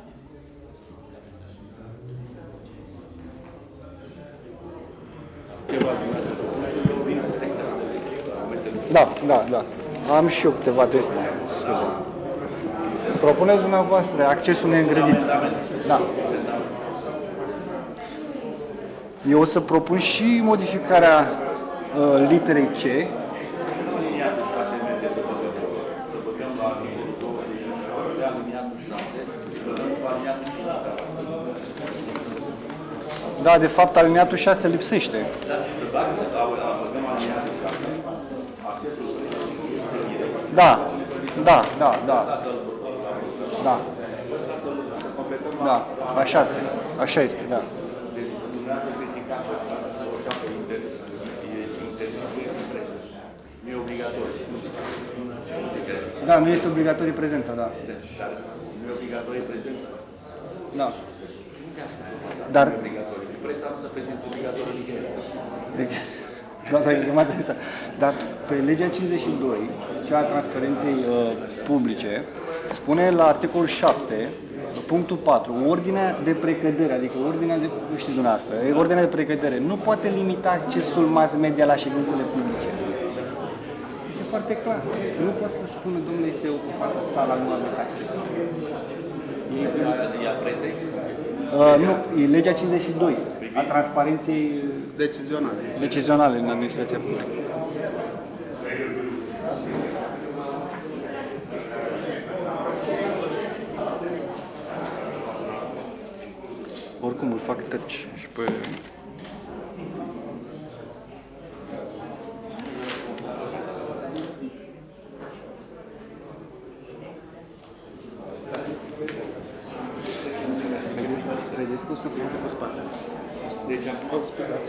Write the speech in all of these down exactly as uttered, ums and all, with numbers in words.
Da, da, da. Am și eu câteva teste. Scuze. Propuneți dumneavoastră accesul neîngrădit. Da. Eu o să propun și modificarea uh, literei C. Da, de fapt, alineatul șase lipsește. Da, da, da, da. Da. Da, așa este. Așa este, da. Da, nu este obligatorie prezența, da. Nu e obligatorie prezența? Da. Dar... Presa nu se prezintă obligatorie nicăieri. Gata, e chemată asta. Dar pe legea cincizeci și doi, cea a transparenței uh, publice, spune la articolul șapte, punctul patru, ordinea de precădere, adică ordinea de, nu știți dumneavoastră, ordinea de precădere nu poate limita accesul mass media la ședințele publice. Este foarte clar. Nu pot să spună, domnule, este ocupată sala, nu aveți acces. Ea presei? Uh, nu, e legea cincizeci și doi a transparenței decizionale. decizionale în administrația publică. Oricum îl fac tăci și pe... Credeți că o să plece pe spate. Deci am fost scuzați.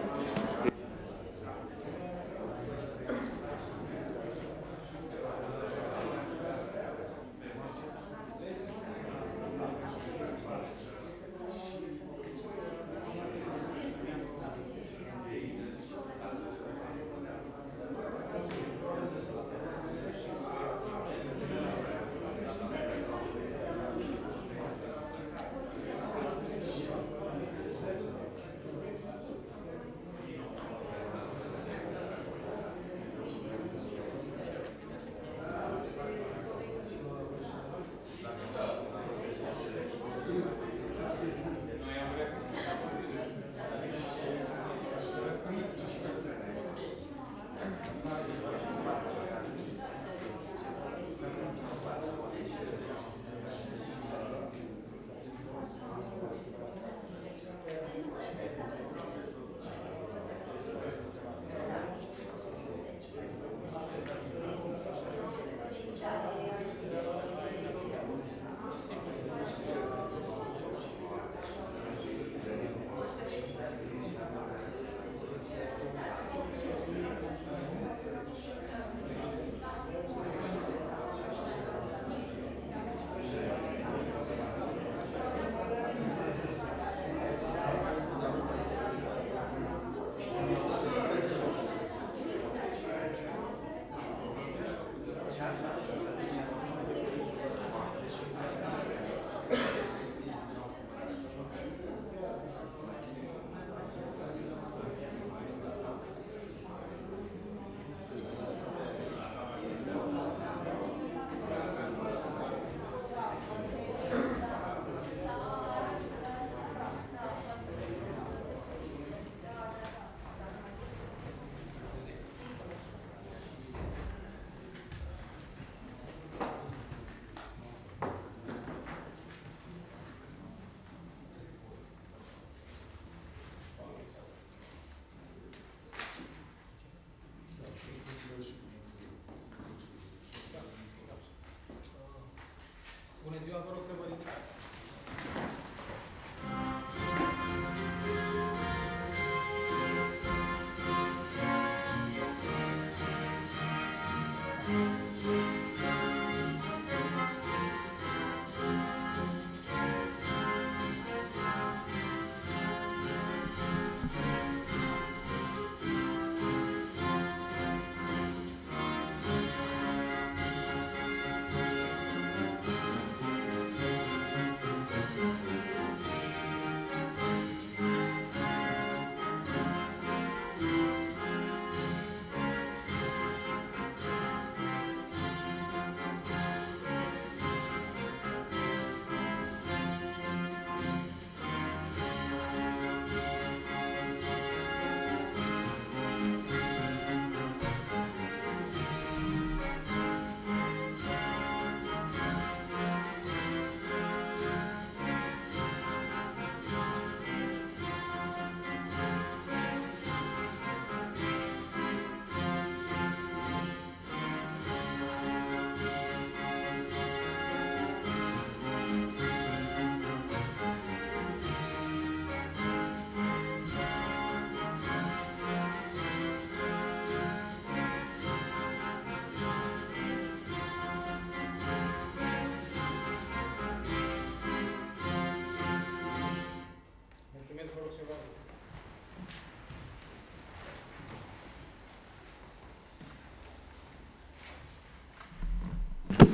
Bună ziua, vă rog să vă ridicați.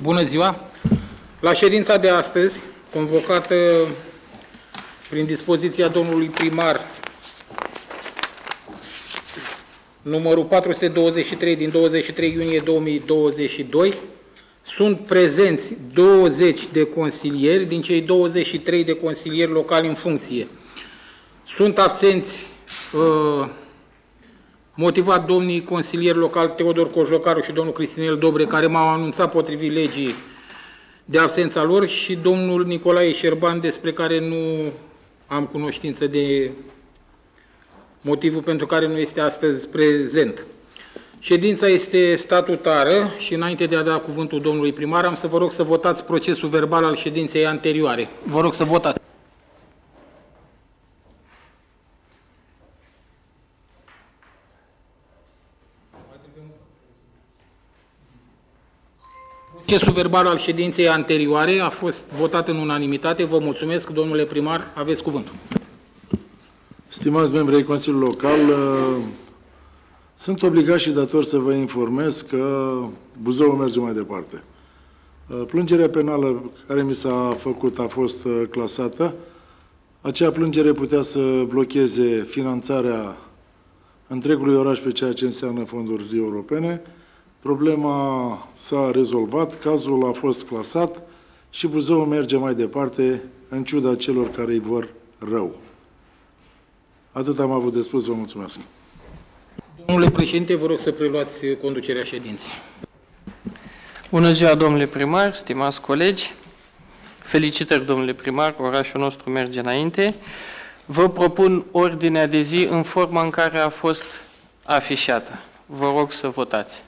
Bună ziua! La ședința de astăzi, convocată prin dispoziția domnului primar numărul patru sute douăzeci și trei din douăzeci și trei iunie două mii douăzeci și doi, sunt prezenți douăzeci de consilieri din cei douăzeci și trei de consilieri locali în funcție. Sunt absenți uh, motivat domnii consilieri locali Teodor Cojocaru și domnul Cristinel Dobre, care m-au anunțat potrivit legii de absența lor, și domnul Nicolae Șerban, despre care nu am cunoștință de motivul pentru care nu este astăzi prezent. Ședința este statutară și înainte de a da cuvântul domnului primar, am să vă rog să votați procesul verbal al ședinței anterioare. Vă rog să votați. Procesul verbal al ședinței anterioare a fost votat în unanimitate. Vă mulțumesc, domnule primar, aveți cuvântul. Stimați membri ai Consiliului Local, sunt obligat și dator să vă informez că Buzăul merge mai departe. Plângerea penală care mi s-a făcut a fost clasată. Acea plângere putea să blocheze finanțarea întregului oraș pe ceea ce înseamnă fonduri europene. Problema s-a rezolvat, cazul a fost clasat și Buzăul merge mai departe în ciuda celor care îi vor rău. Atât am avut de spus, vă mulțumesc. Domnule președinte, vă rog să preluați conducerea ședinței. Bună ziua, domnule primar, stimați colegi. Felicitări, domnule primar, orașul nostru merge înainte. Vă propun ordinea de zi în forma în care a fost afișată. Vă rog să votați.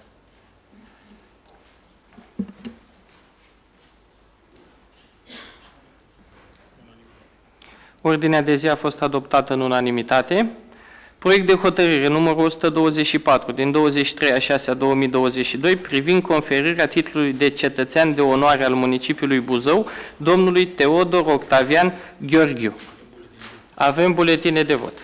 Ordinea de zi a fost adoptată în unanimitate. Proiect de hotărâre numărul o sută douăzeci și patru din douăzeci și trei a șasea două mii douăzeci și doi privind conferirea titlului de cetățean de onoare al municipiului Buzău domnului Teodor Octavian Gheorghiu. Avem buletine de vot.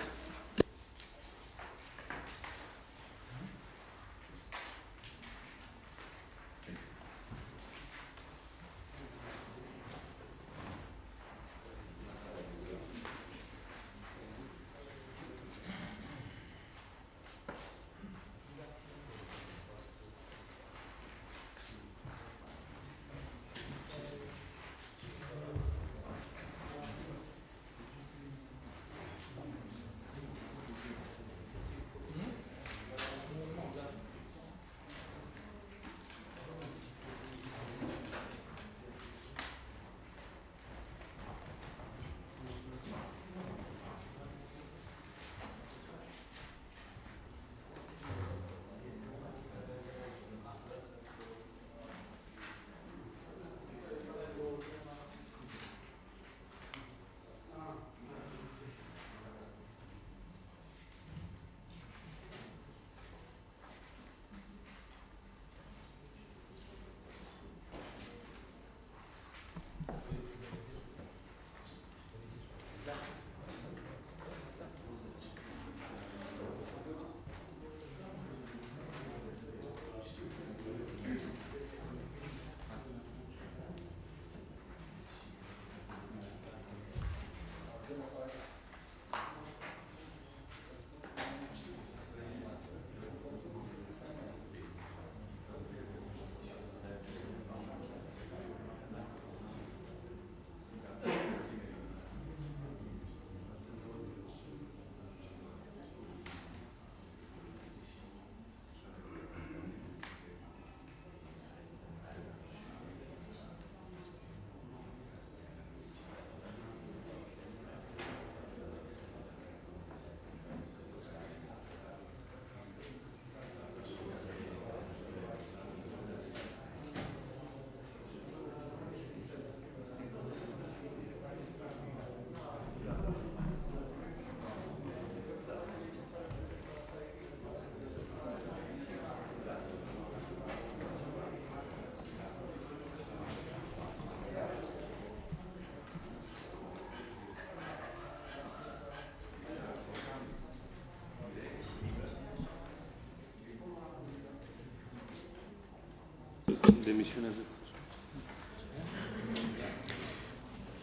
Demisionează.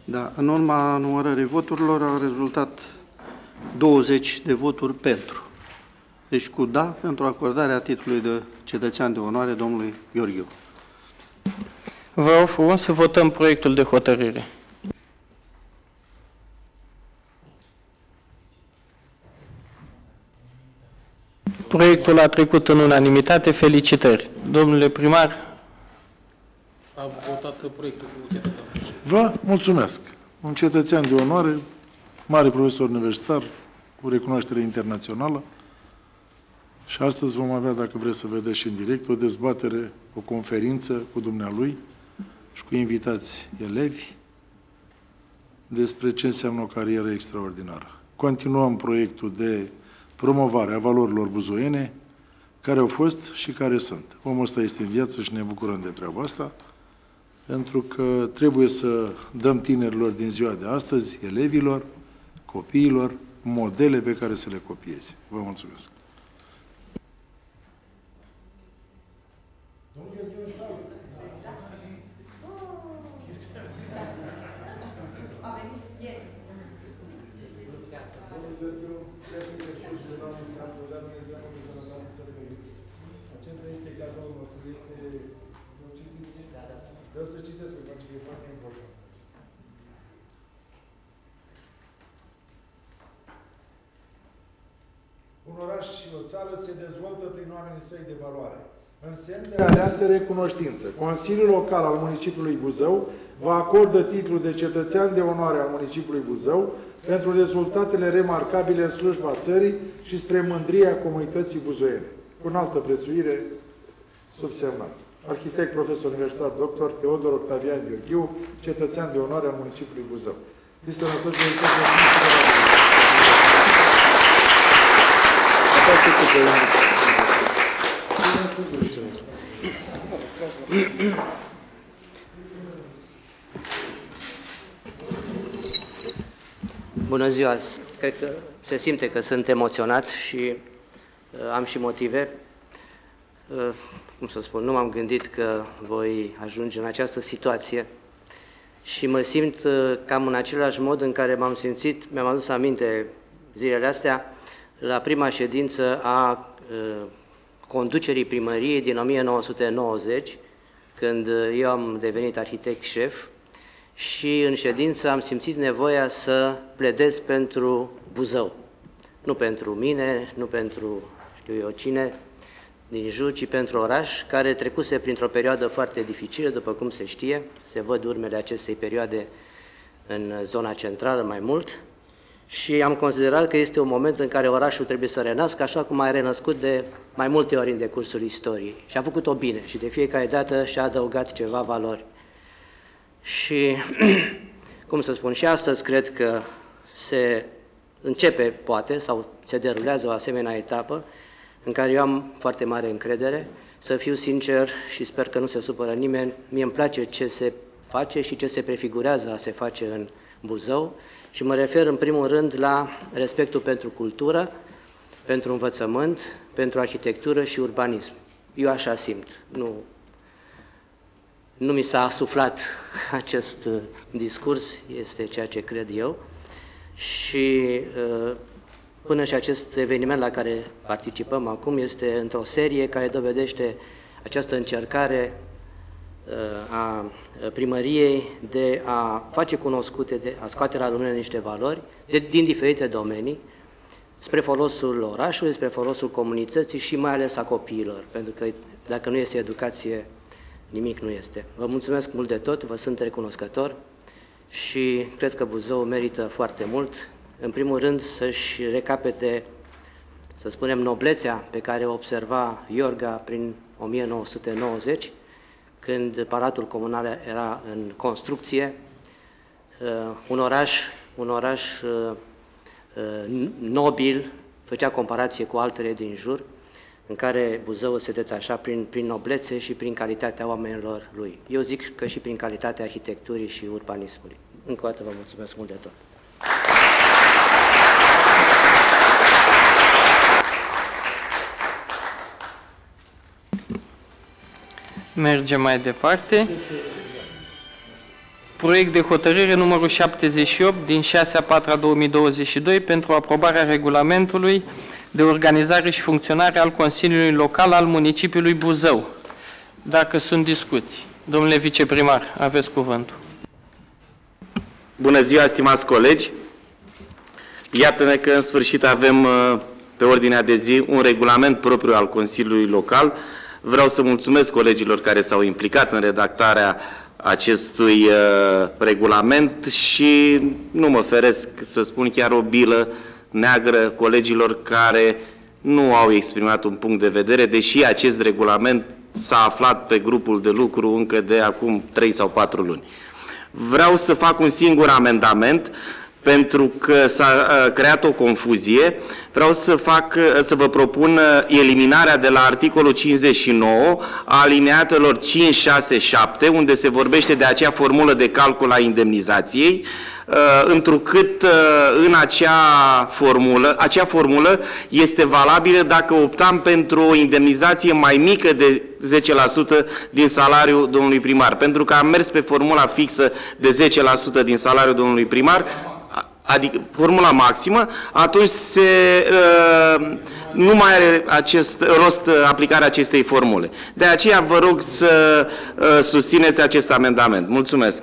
Da, în urma numărării voturilor a rezultat douăzeci de voturi pentru. Deci cu da pentru acordarea titlului de cetățean de onoare domnului Gheorghiu. Vă rog frumos să votăm proiectul de hotărâre. Proiectul a trecut în unanimitate. Felicitări. Domnule primar. S-a votat proiectul cu cetățean. Vă mulțumesc. Un cetățean de onoare, mare profesor universitar, cu recunoaștere internațională. Și astăzi vom avea, dacă vreți să vedeți și în direct, o dezbatere, o conferință cu dumnealui și cu invitați elevi despre ce înseamnă o carieră extraordinară. Continuăm proiectul de promovare a valorilor buzoiene, care au fost și care sunt. Omul ăsta este în viață și ne bucurăm de treaba asta, pentru că trebuie să dăm tinerilor din ziua de astăzi, elevilor, copiilor, modele pe care să le copieze. Vă mulțumesc! Acesta este cadoul nostru, este... Nu citiți? Dă să citesc, pentru că e foarte important. Un oraș și o țară se dezvoltă prin oamenii săi de valoare. În semn de aleasă recunoștință, Consiliul Local al Municipiului Buzău vă acordă titlul de cetățean de onoare al Municipiului Buzău pentru rezultatele remarcabile în slujba țării și spre mândria comunității buzoiene. Cu înaltă prețuire, subsemnat. Arhitect, profesor universitar, doctor Teodor Octavian Gheorghiu, cetățean de onoare al Municipiului Buzău. Fiți sănătoși, de Bună ziua! Cred că se simte că sunt emoționat și uh, am și motive. Uh, cum să spun, nu m-am gândit că voi ajunge în această situație și mă simt uh, cam în același mod în care m-am simțit, mi-am adus aminte zilele astea, la prima ședință a uh, conducerii primăriei din o mie nouă sute nouăzeci, când eu am devenit arhitect șef, și în ședință am simțit nevoia să pledez pentru Buzău. Nu pentru mine, nu pentru știu eu cine din jur, ci pentru oraș, care trecuse printr-o perioadă foarte dificilă, după cum se știe. Se văd urmele acestei perioade în zona centrală mai mult. Și am considerat că este un moment în care orașul trebuie să renască, așa cum a renăscut de mai multe ori în decursul istoriei. Și a făcut-o bine și de fiecare dată și-a adăugat ceva valori. Și, cum să spun, și astăzi cred că se începe, poate, sau se derulează o asemenea etapă în care eu am foarte mare încredere. Să fiu sincer și sper că nu se supără nimeni, mie îmi place ce se face și ce se prefigurează a se face în Buzău și mă refer în primul rând la respectul pentru cultură, pentru învățământ, pentru arhitectură și urbanism. Eu așa simt. Nu, nu mi s-a asuflat acest discurs, este ceea ce cred eu. Și până și acest eveniment la care participăm acum este într-o serie care dovedește această încercare a primăriei de a face cunoscute, de a scoate la lumină niște valori de, din diferite domenii, spre folosul orașului, spre folosul comunității și mai ales a copiilor, pentru că dacă nu este educație, nimic nu este. Vă mulțumesc mult de tot, vă sunt recunoscător și cred că Buzău merită foarte mult. În primul rând să-și recapete, să spunem, noblețea pe care o observa Iorga prin o mie nouă sute nouăzeci, când Palatul Comunal era în construcție, un oraș, un oraș nobil, făcea comparație cu altele din jur, în care Buzău se detașa prin, prin noblețe și prin calitatea oamenilor lui. Eu zic că și prin calitatea arhitecturii și urbanismului. Încă o dată vă mulțumesc mult de tot. Mergem mai departe. Proiect de hotărâre numărul șaptezeci și opt din șase a patra două mii douăzeci și doi pentru aprobarea regulamentului de organizare și funcționare al Consiliului Local al municipiului Buzău. Dacă sunt discuții. Domnule viceprimar, aveți cuvântul. Bună ziua, stimați colegi! Iată-ne că în sfârșit avem pe ordinea de zi un regulament propriu al Consiliului Local. Vreau să mulțumesc colegilor care s-au implicat în redactarea acestui uh, regulament și nu mă feresc să spun chiar o bilă neagră colegilor care nu au exprimat un punct de vedere, deși acest regulament s-a aflat pe grupul de lucru încă de acum trei sau patru luni. Vreau să fac un singur amendament pentru că s-a uh, creat o confuzie. Vreau să, fac, uh, să vă propun uh, eliminarea de la articolul cincizeci și nouă a alineatelor cinci, șase, șapte, unde se vorbește de acea formulă de calcul a indemnizației, uh, întrucât uh, în acea formulă, acea formulă este valabilă dacă optam pentru o indemnizație mai mică de zece la sută din salariul domnului primar. Pentru că am mers pe formula fixă de zece la sută din salariul domnului primar, adică formula maximă, atunci se, uh, nu mai are acest rost uh, aplicarea acestei formule. De aceea vă rog să uh, susțineți acest amendament. Mulțumesc.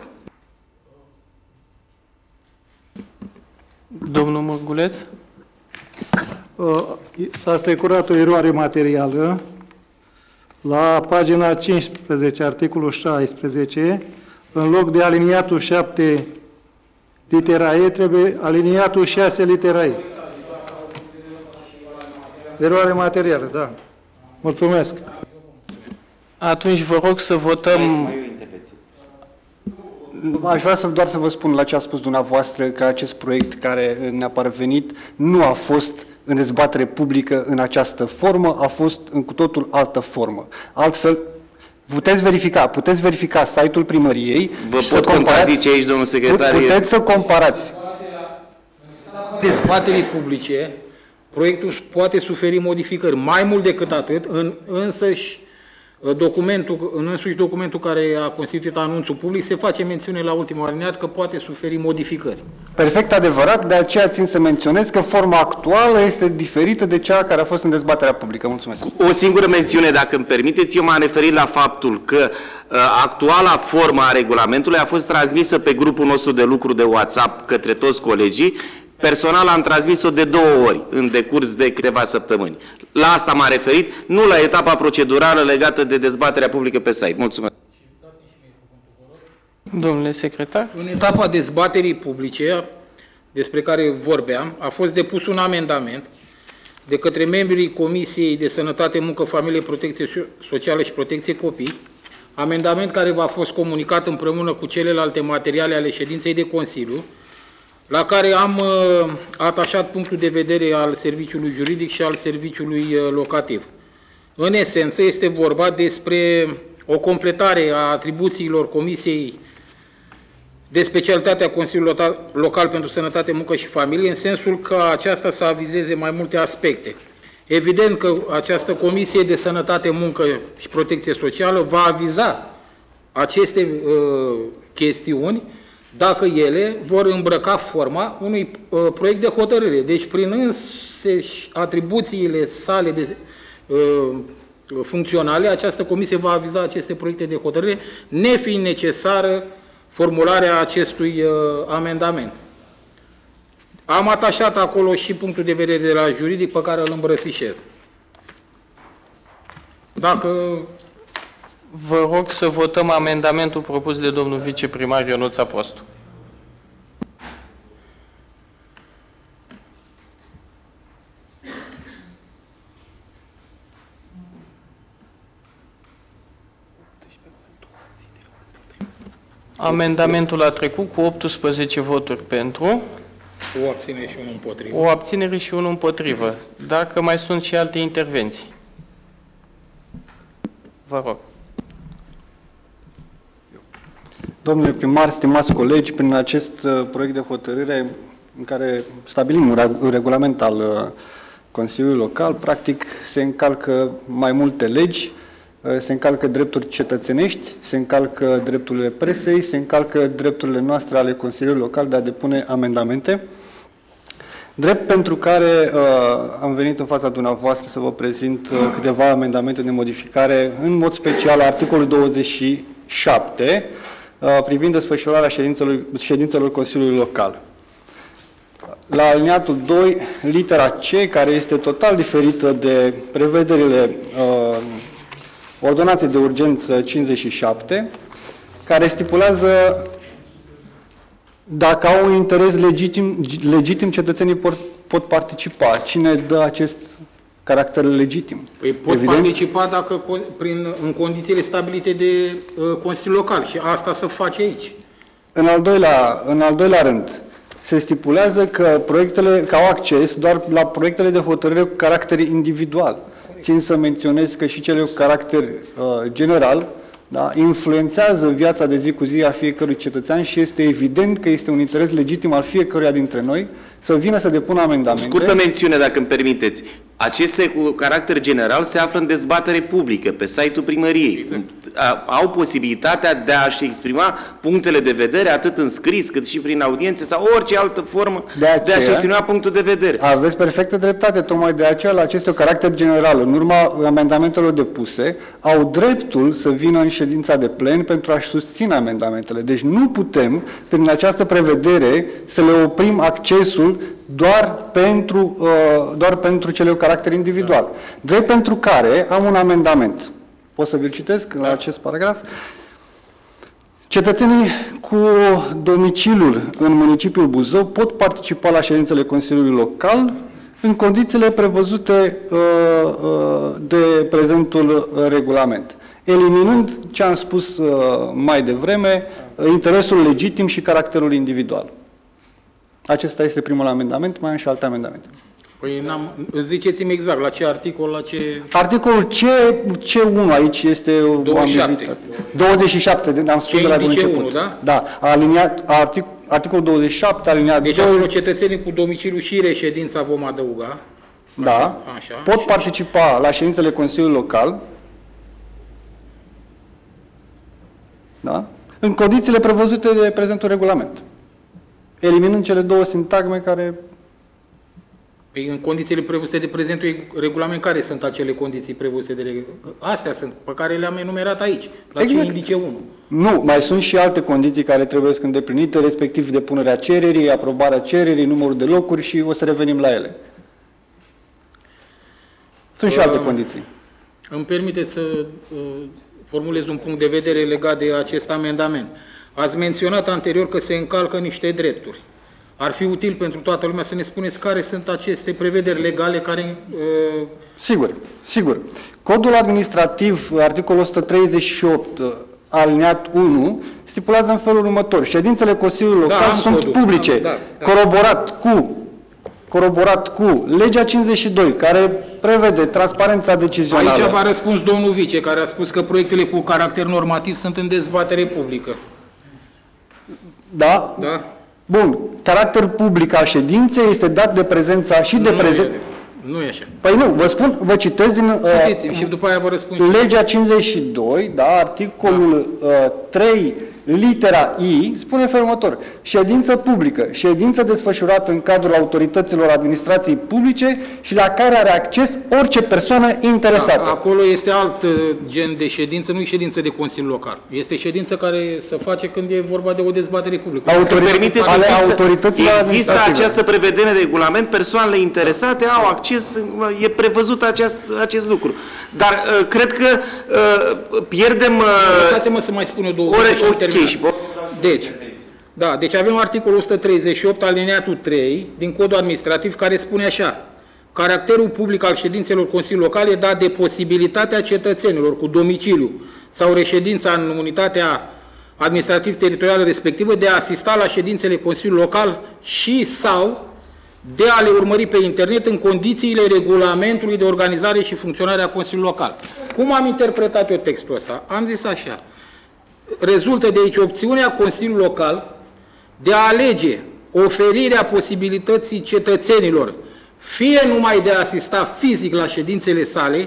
Domnul Mărguleț? Uh, S-a strecurat o eroare materială la pagina cincisprezece, articolul șaisprezece, în loc de aliniatul șapte litera E, trebuie aliniatul șase litera E. Eroare materială, da. Mulțumesc. Atunci vă rog să votăm... Aș vrea să, doar să vă spun la ce a spus dumneavoastră că acest proiect care ne-a parvenit nu a fost în dezbatere publică în această formă, a fost în cu totul altă formă. Altfel, puteți verifica, puteți verifica site-ul primăriei. Vă pot contrazice aici, domnul secretar. Puteți să comparați. Dezbaterii publice, proiectul poate suferi modificări. Mai mult decât atât, în însăși documentul, în însuși documentul care a constituit anunțul public, se face mențiune la ultimul alineat că poate suferi modificări. Perfect adevărat, de aceea țin să menționez că forma actuală este diferită de cea care a fost în dezbaterea publică. Mulțumesc. O singură mențiune, dacă îmi permiteți, eu m-am referit la faptul că uh, actuala formă a regulamentului a fost transmisă pe grupul nostru de lucru de WhatsApp către toți colegii. Personal am transmis-o de două ori în decurs de câteva săptămâni. La asta m-am referit, nu la etapa procedurală legată de dezbaterea publică pe site. Mulțumesc. Domnule secretar? În etapa dezbaterii publice, despre care vorbeam, a fost depus un amendament de către membrii Comisiei de Sănătate, Muncă, Familie, Protecție Socială și Protecție Copii, amendament care v-a fost comunicat împreună cu celelalte materiale ale ședinței de Consiliu, la care am uh, atașat punctul de vedere al serviciului juridic și al serviciului uh, locativ. În esență, este vorba despre o completare a atribuțiilor Comisiei de specialitate a Consiliului Local pentru Sănătate, Muncă și Familie, în sensul că aceasta să avizeze mai multe aspecte. Evident că această Comisie de Sănătate, Muncă și Protecție Socială va aviza aceste uh, chestiuni dacă ele vor îmbrăca forma unui uh, proiect de hotărâre. Deci, prin înseși atribuțiile sale de, uh, funcționale, această comisie va aviza aceste proiecte de hotărâre, nefiind necesară formularea acestui uh, amendament. Am atașat acolo și punctul de vedere de la juridic pe care îl îmbrățișez. Dacă... Vă rog să votăm amendamentul propus de domnul viceprimar Ionuț Apostu. Amendamentul a trecut cu optsprezece voturi pentru. O abținere și unul împotrivă. O abținere și unul împotrivă. Dacă mai sunt și alte intervenții. Vă rog. Domnule primar, stimați colegi, prin acest uh, proiect de hotărâre în care stabilim un, un regulament al uh, Consiliului Local, practic se încalcă mai multe legi se încalcă drepturi cetățenești, se încalcă drepturile presei, se încalcă drepturile noastre ale Consiliului Local de a depune amendamente. Drept pentru care uh, am venit în fața dumneavoastră să vă prezint uh, câteva amendamente de modificare, în mod special articolul douăzeci și șapte, uh, privind desfășurarea ședințelor, ședințelor Consiliului Local. La aliniatul doi, litera C, care este total diferită de prevederile uh, ordonanței de urgență cincizeci și șapte, care stipulează dacă au un interes legitim, legitim cetățenii pot, pot participa. Cine dă acest caracter legitim? Păi pot Evident? participa dacă, prin, în condițiile stabilite de uh, Consiliul Local și asta se face aici. În al doilea, în al doilea rând, se stipulează că proiectele, că au acces doar la proiectele de hotărâre cu caracter individual. Țin să menționez că și cele cu caracter uh, general, da, influențează viața de zi cu zi a fiecărui cetățean și este evident că este un interes legitim al fiecăruia dintre noi să vină să depună amendamente. Scurtă mențiune, dacă îmi permiteți. Aceste cu caracter general se află în dezbatere publică pe site-ul primăriei. Exact. Au posibilitatea de a-și exprima punctele de vedere atât în scris cât și prin audiențe sau orice altă formă de, aceea, de a-și exprima punctul de vedere. Aveți perfectă dreptate, tocmai de aceea la aceste caracter general, în urma amendamentelor depuse, au dreptul să vină în ședința de plen pentru a-și susține amendamentele. Deci nu putem, prin această prevedere, să le oprim accesul doar pentru, uh, doar pentru cele cu caracter individual. Drept pentru care am un amendament. Pot să vi-l citesc la acest paragraf? Cetățenii cu domiciliul în municipiul Buzău pot participa la ședințele Consiliului Local în condițiile prevăzute uh, uh, de prezentul regulament, eliminând ce am spus uh, mai devreme, interesul legitim și caracterul individual. Acesta este primul amendament, mai am și alte amendamente. Păi ziceți-mi exact la ce articol, la ce... Articolul C, C unu aici este douăzeci și șapte. douăzeci și șapte, am spus de la bun început. unu, da? Da, aliniat, artic, articolul douăzeci și șapte, aliniat deci doi. acolo cetățenii cu domiciliu și reședința vom adăuga. Da, așa, pot și participa la ședințele Consiliului Local, da, în condițiile prevăzute de prezentul regulament, eliminând cele două sintagme care... Păi în condițiile prevăzute de prezentul regulament, care sunt acele condiții prevăzute de regulament? Astea sunt, pe care le-am enumerat aici, la exact. Ce indice unu. Nu, mai sunt și alte condiții care trebuie să îndeplinite, respectiv depunerea cererii, aprobarea cererii, numărul de locuri și o să revenim la ele. Sunt și uh, alte condiții. Îmi permiteți să uh, formulez un punct de vedere legat de acest amendament. Ați menționat anterior că se încalcă niște drepturi. Ar fi util pentru toată lumea să ne spuneți care sunt aceste prevederi legale care... Uh... Sigur, sigur. Codul administrativ, articolul o sută treizeci și opt, alineat unu, stipulează în felul următor. Ședințele Consiliului Local da, sunt codul. publice, am, da, da. Coroborat cu coroborat cu legea cincizeci și doi, care prevede transparența decizională. Aici v-a răspuns domnul vice, care a spus că proiectele cu caracter normativ sunt în dezbatere publică. Da? Da. Bun. Caracterul public al ședinței este dat de prezența și de prezență. Nu e așa. Păi nu, vă spun, vă citesc din uh, și după aia vă răspund. Legea cincizeci și doi, da, articolul da. Uh, trei, litera I, spune în felul următor. Ședință publică, ședință desfășurată în cadrul autorităților administrației publice și la care are acces orice persoană interesată. Da, acolo este alt gen de ședință, nu e ședință de Consiliu Local. Este ședință care se face când e vorba de o dezbatere publică. Autoritățile ale autorităților există această prevedere în regulament, persoanele interesate au acces, e prevăzut acest, acest lucru. Dar uh, cred că uh, pierdem... Uh, Lăsați-mă să mai spun eu două ore, okay, și deci, da, deci avem articolul o sută treizeci și opt, alineatul trei, din Codul Administrativ, care spune așa: caracterul public al ședințelor Consiliului Local e dat de posibilitatea cetățenilor cu domiciliu sau reședința în unitatea administrativ-teritorială respectivă de a asista la ședințele Consiliului Local și sau de a le urmări pe internet în condițiile regulamentului de organizare și funcționare a Consiliului Local. Cum am interpretat eu textul ăsta? Am zis așa: rezultă de aici opțiunea Consiliului Local de a alege oferirea posibilității cetățenilor fie numai de a asista fizic la ședințele sale,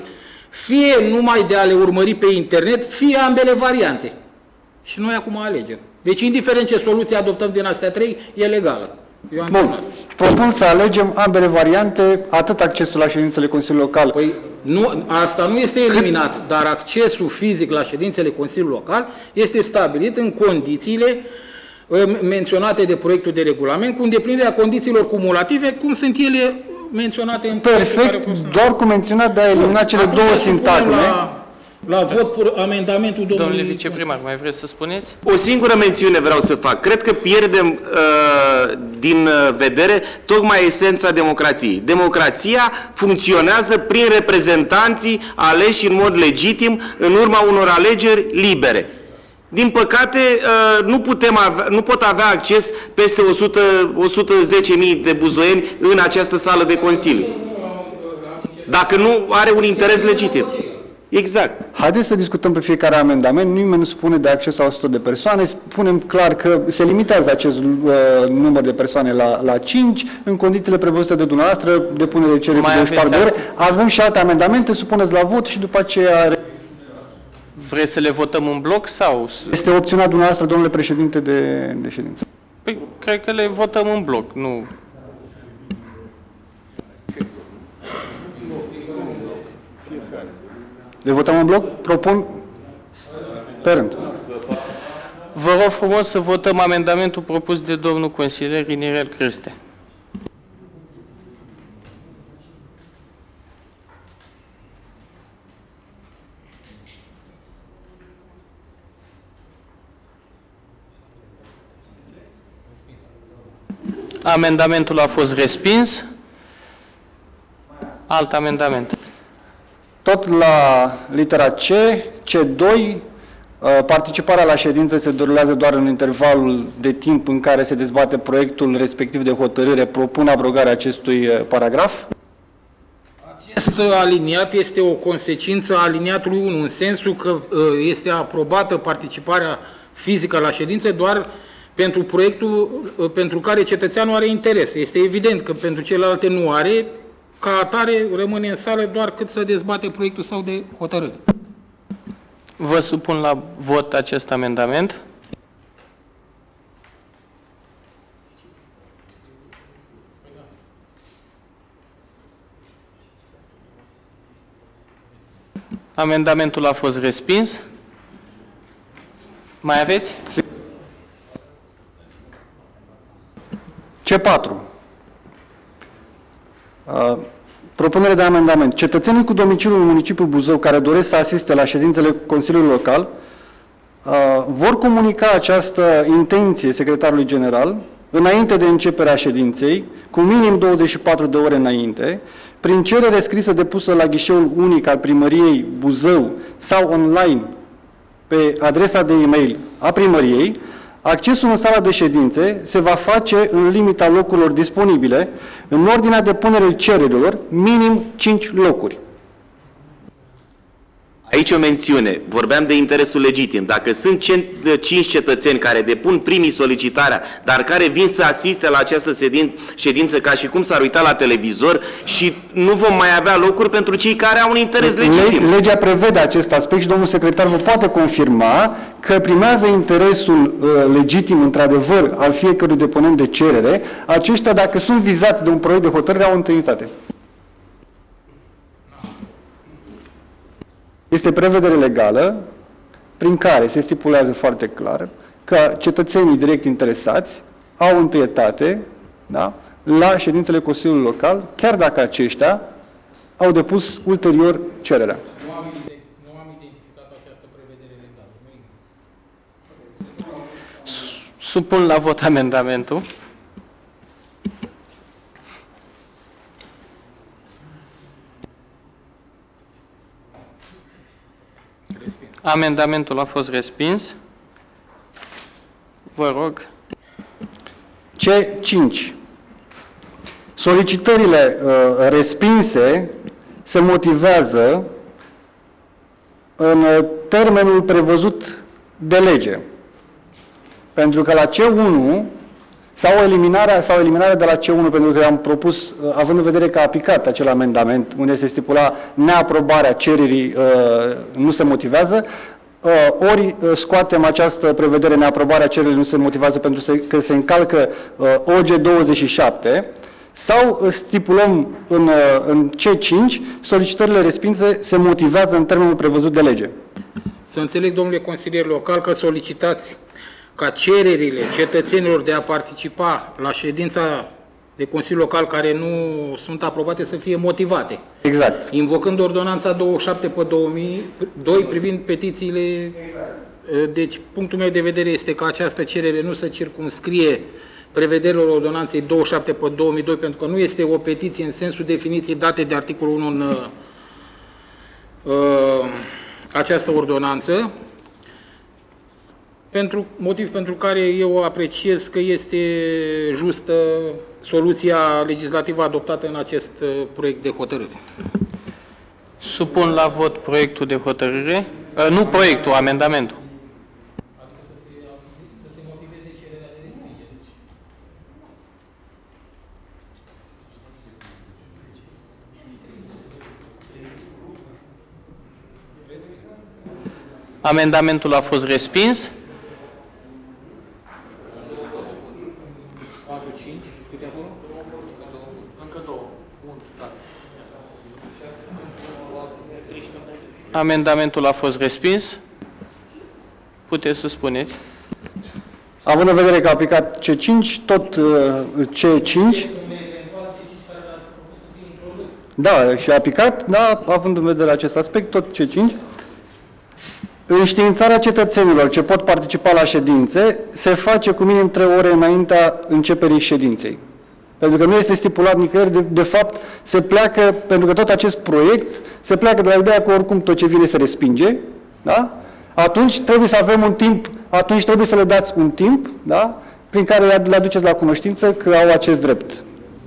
Fie numai de a le urmări pe internet, fie ambele variante. Și noi acum alegem. Deci, indiferent ce soluție adoptăm din astea trei, e legală. Eu am Bun. Propun să alegem ambele variante, atât accesul la ședințele Consiliului Local. Păi, nu, asta nu este eliminat, dar accesul fizic la ședințele Consiliului Local este stabilit în condițiile menționate de proiectul de regulament, cu îndeplinirea condițiilor cumulative, cum sunt ele menționate în Perfect, doar cu menționat de a elimina cele Acum două să supunem sintagme. La, la vot amendamentul domnului... Domnule viceprimar, mai vreți să spuneți? O singură mențiune vreau să fac. Cred că pierdem uh, din vedere tocmai esența democrației. Democrația funcționează prin reprezentanții aleși în mod legitim în urma unor alegeri libere. Din păcate, uh, nu, putem avea, nu pot avea acces peste o sută, o sută zece mii de buzoieni în această sală de Consiliu. Dacă nu are un interes legitim. Exact. Haideți să discutăm pe fiecare amendament, nimeni nu spune de acces la o sută de persoane, spunem clar că se limitează acest uh, număr de persoane la, la cinci, în condițiile prevăzute de dumneavoastră, depune de cerere de douăzeci și patru de ore. Avem și alte amendamente, supuneți la vot și după aceea... Vreți să le votăm în bloc sau... Este opțiunea dumneavoastră, domnule președinte, de, de ședință. Păi, cred că le votăm în bloc, nu... Le votăm în bloc? Propun pe rând. Vă rog frumos să votăm amendamentul propus de domnul consilier Inirel Criste. Amendamentul a fost respins. Alt amendament. Tot la litera C, C doi, participarea la ședință se derulează doar în intervalul de timp în care se dezbate proiectul respectiv de hotărâre. Propun abrogarea acestui paragraf. Acest aliniat este o consecință a aliniatului unu, în sensul că este aprobată participarea fizică la ședințe doar pentru proiectul pentru care cetățeanul are interes. Este evident că pentru celelalte nu are, ca atare rămâne în sală doar cât să dezbate proiectul sau de hotărâre. Vă supun la vot acest amendament. Amendamentul a fost respins. Mai aveți? C patru. Uh, propunere de amendament. Cetățenii cu domiciliul în municipiul Buzău care doresc să asiste la ședințele Consiliului Local uh, vor comunica această intenție secretarului general înainte de începerea ședinței, cu minim douăzeci și patru de ore înainte, prin cerere scrisă depusă la ghișeul unic al primăriei Buzău sau online pe adresa de e-mail a primăriei. Accesul în sala de ședințe se va face în limita locurilor disponibile, în ordinea depunerii cererilor, minim cinci locuri. Aici o mențiune. Vorbeam de interesul legitim. Dacă sunt cinci cetățeni care depun primii solicitarea, dar care vin să asiste la această ședință ca și cum s-ar uita la televizor și nu vom mai avea locuri pentru cei care au un interes legitim. Legea prevede acest aspect și domnul secretar vă poate confirma că primează interesul uh, legitim, într-adevăr, al fiecărui deponent de cerere. Aceștia, dacă sunt vizați de un proiect de hotărâre, au întâlnitate. Este prevedere legală prin care se stipulează foarte clar că cetățenii direct interesați au întâietate, da, la ședințele Consiliului Local, chiar dacă aceștia au depus ulterior cererea. Nu am, nu am identificat această prevedere legală. Nu există. Supun la vot amendamentul. Amendamentul a fost respins. Vă rog. C cinci. Solicitările uh, respinse se motivează în uh, termenul prevăzut de lege. Pentru că la C unu sau eliminarea, sau eliminarea de la C unu, pentru că am propus, având în vedere că a aplicat acel amendament unde se stipula neaprobarea cererii nu se motivează, ori scoatem această prevedere neaprobarea cererii nu se motivează pentru că se încalcă O G douăzeci și șapte, sau stipulăm în, în C cinci, solicitările respinse se motivează în termenul prevăzut de lege. Să înțeleg, domnule consilier local, că solicitați ca cererile cetățenilor de a participa la ședința de Consiliu Local care nu sunt aprobate să fie motivate. Exact. Invocând ordonanța douăzeci și șapte pe două mii doi privind petițiile. Deci, punctul meu de vedere este că această cerere nu se circumscrie prevederilor ordonanței douăzeci și șapte pe două mii doi, pentru că nu este o petiție în sensul definiției date de articolul unu în uh, această ordonanță, pentru motiv pentru care eu apreciez că este justă soluția legislativă adoptată în acest uh, proiect de hotărâre. Supun la vot proiectul de hotărâre, uh, nu proiectul, amendamentul. Amendamentul a fost respins. Amendamentul a fost respins. Puteți să spuneți. Având în vedere că a aplicat C cinci, tot uh, C cinci. Da, și a aplicat, da, având în vedere acest aspect, tot C cinci. Înștiințarea cetățenilor ce pot participa la ședințe se face cu minim trei ore înaintea începerii ședinței. Pentru că nu este stipulat nicăieri, de, de fapt se pleacă, pentru că tot acest proiect se pleacă de la ideea că oricum tot ce vine se respinge, da? Atunci trebuie să avem un timp, atunci trebuie să le dați un timp, da? Prin care le aduceți la cunoștință că au acest drept.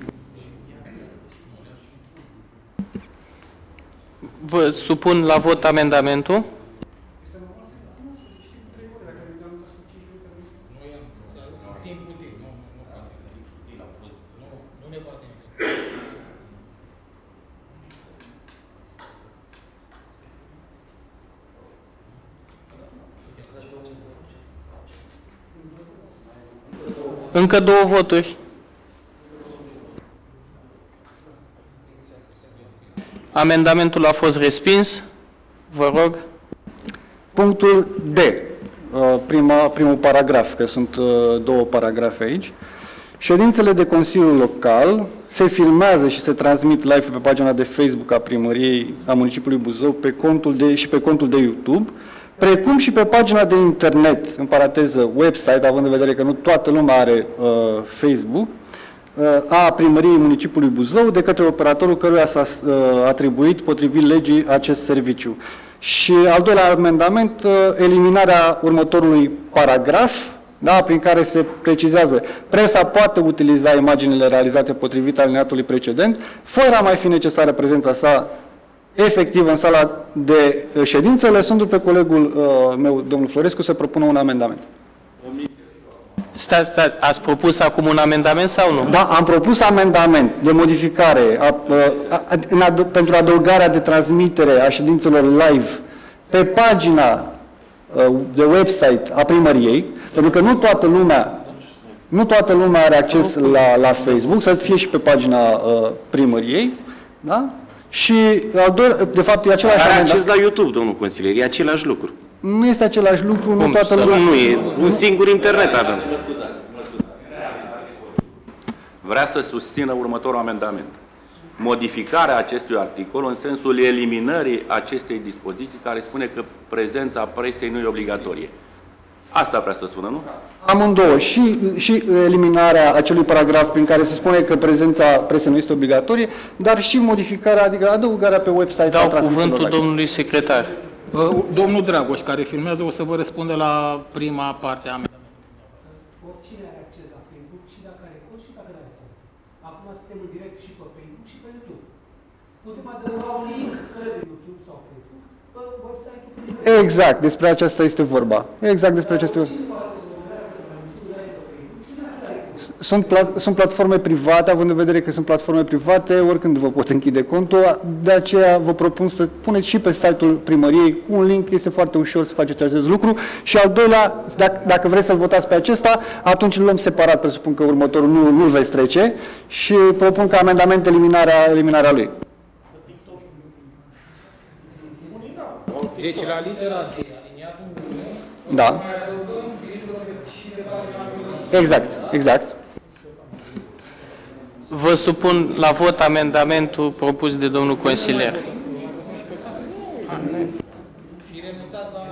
Vă supun la vot amendamentul. Încă două voturi. Amendamentul a fost respins. Vă rog. Punctul D. Prima, primul paragraf, că sunt două paragrafe aici. Ședințele de Consiliu Local se filmează și se transmit live pe pagina de Facebook a primăriei a municipiului Buzău pe contul de, și pe contul de YouTube, precum și pe pagina de internet, în paranteză website, având în vedere că nu toată lumea are uh, Facebook, uh, a primăriei municipiului Buzău, de către operatorul căruia s-a uh, atribuit potrivit legii acest serviciu. Și al doilea amendament, uh, eliminarea următorului paragraf, da, prin care se precizează: presa poate utiliza imaginile realizate potrivit alineatului precedent, fără a mai fi necesară prezența sa efectiv în sala de ședință, lăsându-l pe colegul uh, meu, domnul Florescu, să propună un amendament. Stați, stați, ați propus acum un amendament sau nu? Da, am propus amendament de modificare a, a, a, în ad, pentru adăugarea de transmitere a ședințelor live pe pagina uh, de website a primăriei, pentru că nu toată lumea nu toată lumea are acces la, la Facebook, să fie și pe pagina uh, primăriei, da? Și, al doilea, de fapt, e același Are amendament. acces la YouTube, domnul consilier, e același lucru. Nu este același lucru, Cum? nu toată lumea. Nu, nu e, un singur internet avem. Vrea să susțină următorul amendament. Modificarea acestui articol în sensul eliminării acestei dispoziții care spune că prezența presei nu e obligatorie. Asta vrea să spună, nu? Amândouă, și, și eliminarea acelui paragraf prin care se spune că prezența presei nu este obligatorie, dar și modificarea, adică adăugarea pe website. Dau cuvântul domnului secretar. Domnul Dragoș, care filmează, o să vă răspunde la prima parte a mea. Oricine are acces la Facebook, și dacă are cod, și dacă nu are cod. Acum suntem în direct și pe Facebook și pe YouTube. Putem adăuga un link către YouTube sau Facebook pe website-ul. Exact, despre aceasta este vorba. Exact despre acesta este vorba. sunt, plat, sunt platforme private, având în vedere că sunt platforme private, oricând vă pot închide contul, de aceea vă propun să puneți și pe site-ul primăriei un link, este foarte ușor să faceți acest lucru. Și al doilea, dacă, dacă vreți să-l votați pe acesta, atunci îl luăm separat, presupun că următorul nu, nu-l veți trece și propun ca amendament eliminarea, eliminarea lui. Deci la litera D, aliniatul unu, Da. mai adăugăm și de pagina. Exact, exact. Vă supun la vot amendamentul propus de domnul consilier. Și renunțați la...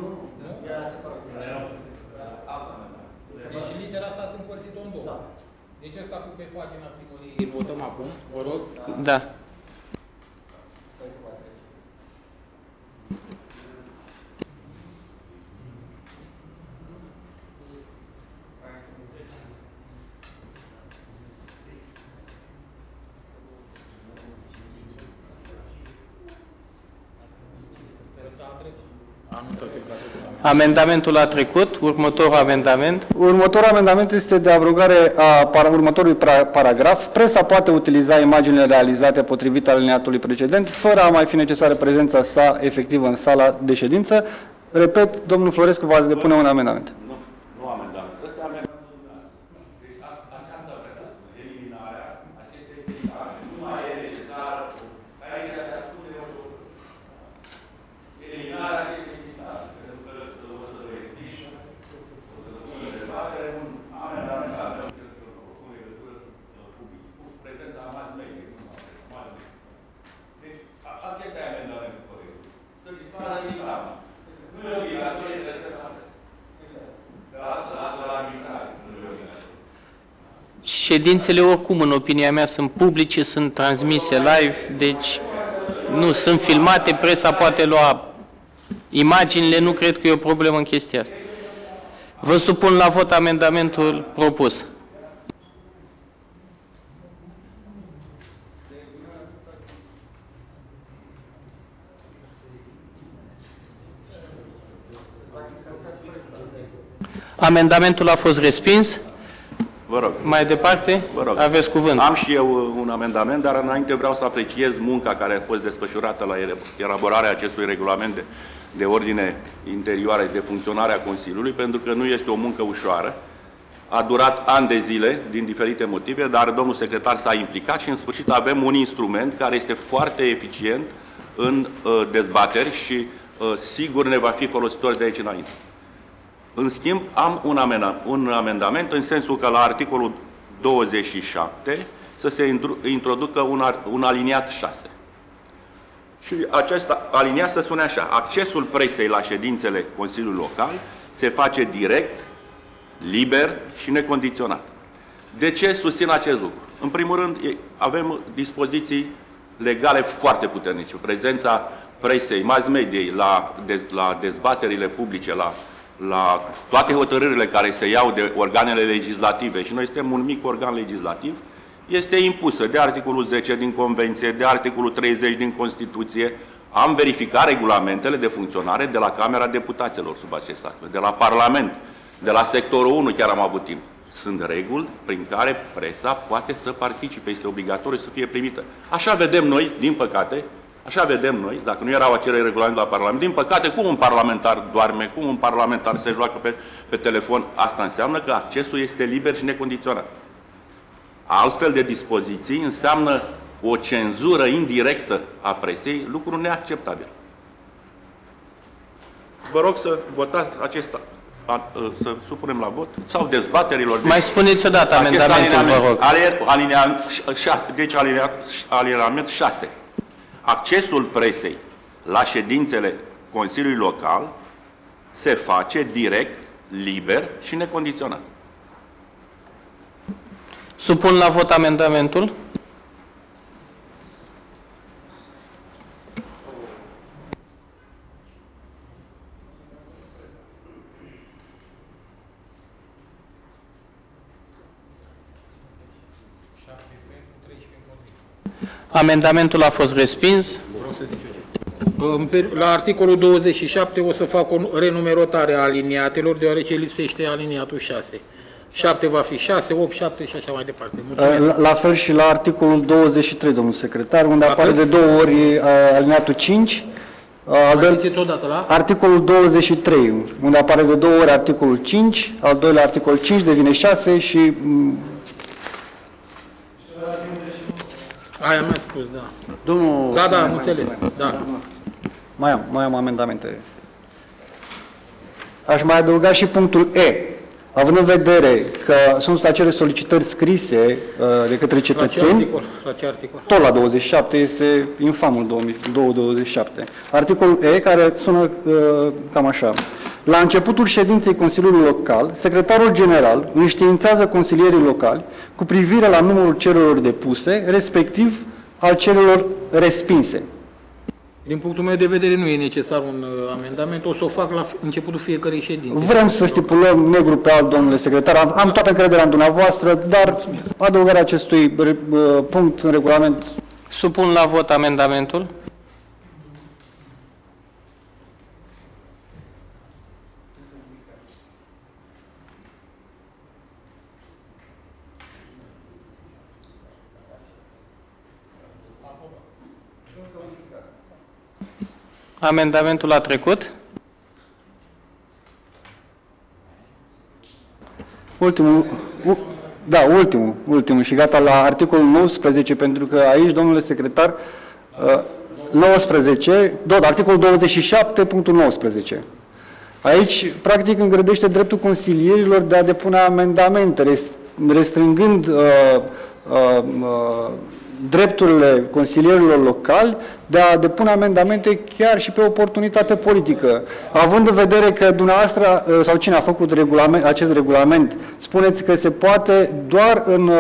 Deci litera asta ați împărțit-o în două. Deci ăsta cu pe pagina primăriei votăm acum, vă rog. Da. Amendamentul a trecut. Următorul amendament. Următorul amendament este de abrogare a para, următorului pra, paragraf. Presa poate utiliza imaginile realizate potrivit alineatului precedent, fără a mai fi necesară prezența sa efectivă în sala de ședință. Repet, domnul Florescu va depune un amendament. Nu, nu amendament. Ăsta e amendamentul dumneavoastră. Deci această eliminarea, acesta este eliminare. Nu mai e necesară. Aici se ascunde o șură. Eliminarea acestei eliminare. Pentru că o să vă explic, o să vă pun în dezbatere un amendament al meu cu legătură publică, cu prezența mass media. Deci acesta e amendamentul corect. Să dispară eliminarea. Nu e obligatorie de Ședințele oricum, în opinia mea, sunt publice, sunt transmise live, deci nu sunt filmate, presa poate lua imaginile, nu cred că e o problemă în chestia asta. Vă supun la vot amendamentul propus. Amendamentul a fost respins. Vă rog. Mai departe, Vă rog. aveți cuvânt. Am și eu un amendament, dar înainte vreau să apreciez munca care a fost desfășurată la elaborarea acestui regulament de, de ordine interioară, de funcționare a Consiliului, pentru că nu este o muncă ușoară. A durat ani de zile, din diferite motive, dar domnul secretar s-a implicat și în sfârșit avem un instrument care este foarte eficient în uh, dezbateri și uh, sigur ne va fi folositor de aici înainte. În schimb, am un, amena, un amendament în sensul că la articolul douăzeci și șapte să se introducă un, un aliniat șase. Și acest aliniat să sune așa: accesul presei la ședințele Consiliului Local se face direct, liber și necondiționat. De ce susțin acest lucru? În primul rând, avem dispoziții legale foarte puternice. Prezența presei, mass mediei, la, dez, la dezbaterile publice, la la toate hotărârile care se iau de organele legislative, și noi suntem un mic organ legislativ, este impusă de articolul zece din Convenție, de articolul treizeci din Constituție. Am verificat regulamentele de funcționare de la Camera Deputaților sub acest aspect, de la Parlament, de la sectorul unu chiar am avut timp. Sunt reguli prin care presa poate să participe, este obligatoriu să fie primită. Așa vedem noi, din păcate, Așa vedem noi, dacă nu erau acele regulamente la Parlament, din păcate, cum un parlamentar doarme, cum un parlamentar se joacă pe, pe telefon, asta înseamnă că accesul este liber și necondiționat. Altfel de dispoziții înseamnă o cenzură indirectă a presei, lucru neacceptabil. Vă rog să votați acesta, să supunem la vot, sau dezbaterilor. Mai spuneți odată amendamentul, vă rog. Alinea, deci alineament șase. Accesul presei la ședințele Consiliului Local se face direct, liber și necondiționat. Supun la vot amendamentul. Amendamentul a fost respins. La articolul douăzeci și șapte o să fac o renumerotare a aliniatelor, deoarece lipsește aliniatul șase. șapte va fi șase, opt, șapte și așa mai departe. Mulțumesc. La, la fel și la articolul douăzeci și trei, domnul secretar, unde La apare cât? de două ori uh, alineatul cinci. Uh, al Mai doilea- ziceți odată la? Articolul douăzeci și trei, unde apare de două ori articolul cinci, al doilea articol cinci devine șase și mm, Aia mi-a spus, da. Domnul... Da, da, am înțeles. Da. mai am, mai am amendamente. Aș mai adăuga și punctul E. Având în vedere că sunt acele solicitări scrise uh, de către La ce cetățeni, articol? La ce articol? tot la douăzeci și șapte, este infamul două mii douăzeci și șapte. Articolul E, care sună uh, cam așa. La începutul ședinței Consiliului Local, secretarul general înștiințează consilierii locali cu privire la numărul cererilor depuse, respectiv al cererilor respinse. Din punctul meu de vedere nu e necesar un uh, amendament, o să o fac la începutul fiecărei ședințe. Vrem să stipulăm negru pe alb, domnule secretar, am, am toată încrederea în dumneavoastră, dar adăugarea acestui uh, punct în regulament. Supun la vot amendamentul. Amendamentul a trecut. Ultimul, u, da, ultimul, ultimul și gata la articolul nouăsprezece, pentru că aici, domnule secretar, uh, nouăsprezece, tot, articolul douăzeci și șapte, punctul nouăsprezece. Aici, practic, îngrădește dreptul consilierilor de a depune amendamente, rest, restrângând uh, uh, uh, drepturile consilierilor locali de a depune amendamente chiar și pe oportunitate politică. Având în vedere că dumneavoastră, sau cine a făcut regulament, acest regulament, spuneți că se poate doar, în,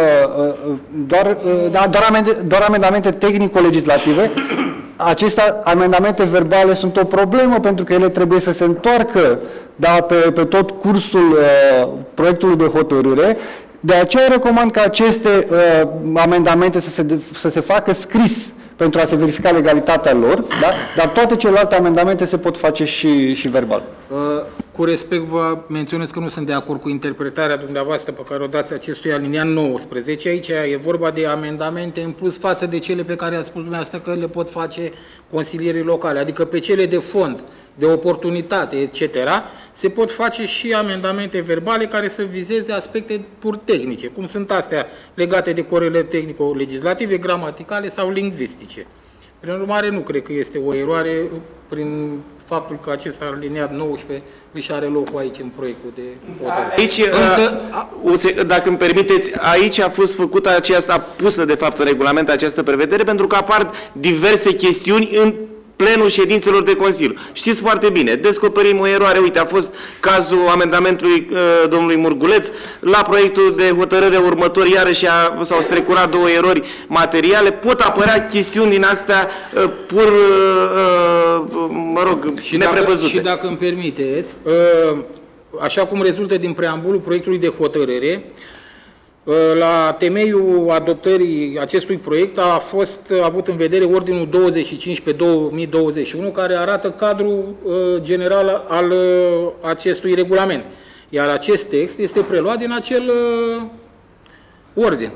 doar, da, doar, amende, doar amendamente tehnico-legislative, aceste amendamente verbale sunt o problemă pentru că ele trebuie să se întoarcă, da, pe, pe tot cursul uh, proiectului de hotărâre. De aceea recomand ca aceste uh, amendamente să se, să se facă scris pentru a se verifica legalitatea lor, da? Dar toate celelalte amendamente se pot face și, și verbal. Uh, cu respect vă menționez că nu sunt de acord cu interpretarea dumneavoastră pe care o dați acestui aliniat nouăsprezece. Aici e vorba de amendamente în plus față de cele pe care ați spus dumneavoastră că le pot face consilierii locale, adică pe cele de fond, de oportunitate, et cetera, se pot face și amendamente verbale care să vizeze aspecte pur tehnice, cum sunt astea legate de corele tehnico-legislative, gramaticale sau lingvistice. Prin urmare, nu cred că este o eroare prin faptul că acest aliniat nouăsprezece își are locul aici în proiectul de hotărâre. Aici, Încă, o se- dacă îmi permiteți, aici a fost făcută aceasta, pusă de fapt în regulament această prevedere, pentru că apar diverse chestiuni în plenul ședințelor de Consiliu. Știți foarte bine, descoperim o eroare, uite, a fost cazul amendamentului uh, domnului Murguleț, la proiectul de hotărâre următor, iarăși a- s-au strecurat două erori materiale, pot apărea chestiuni din astea uh, pur, uh, uh, mă rog, și dacă, neprevăzute. și dacă îmi permiteți, uh, așa cum rezultă din preambulul proiectului de hotărâre, la temeiul adoptării acestui proiect a fost avut în vedere Ordinul douăzeci și cinci pe două mii douăzeci și unu, care arată cadrul uh, general al uh, acestui regulament. Iar acest text este preluat din acel uh, ordin.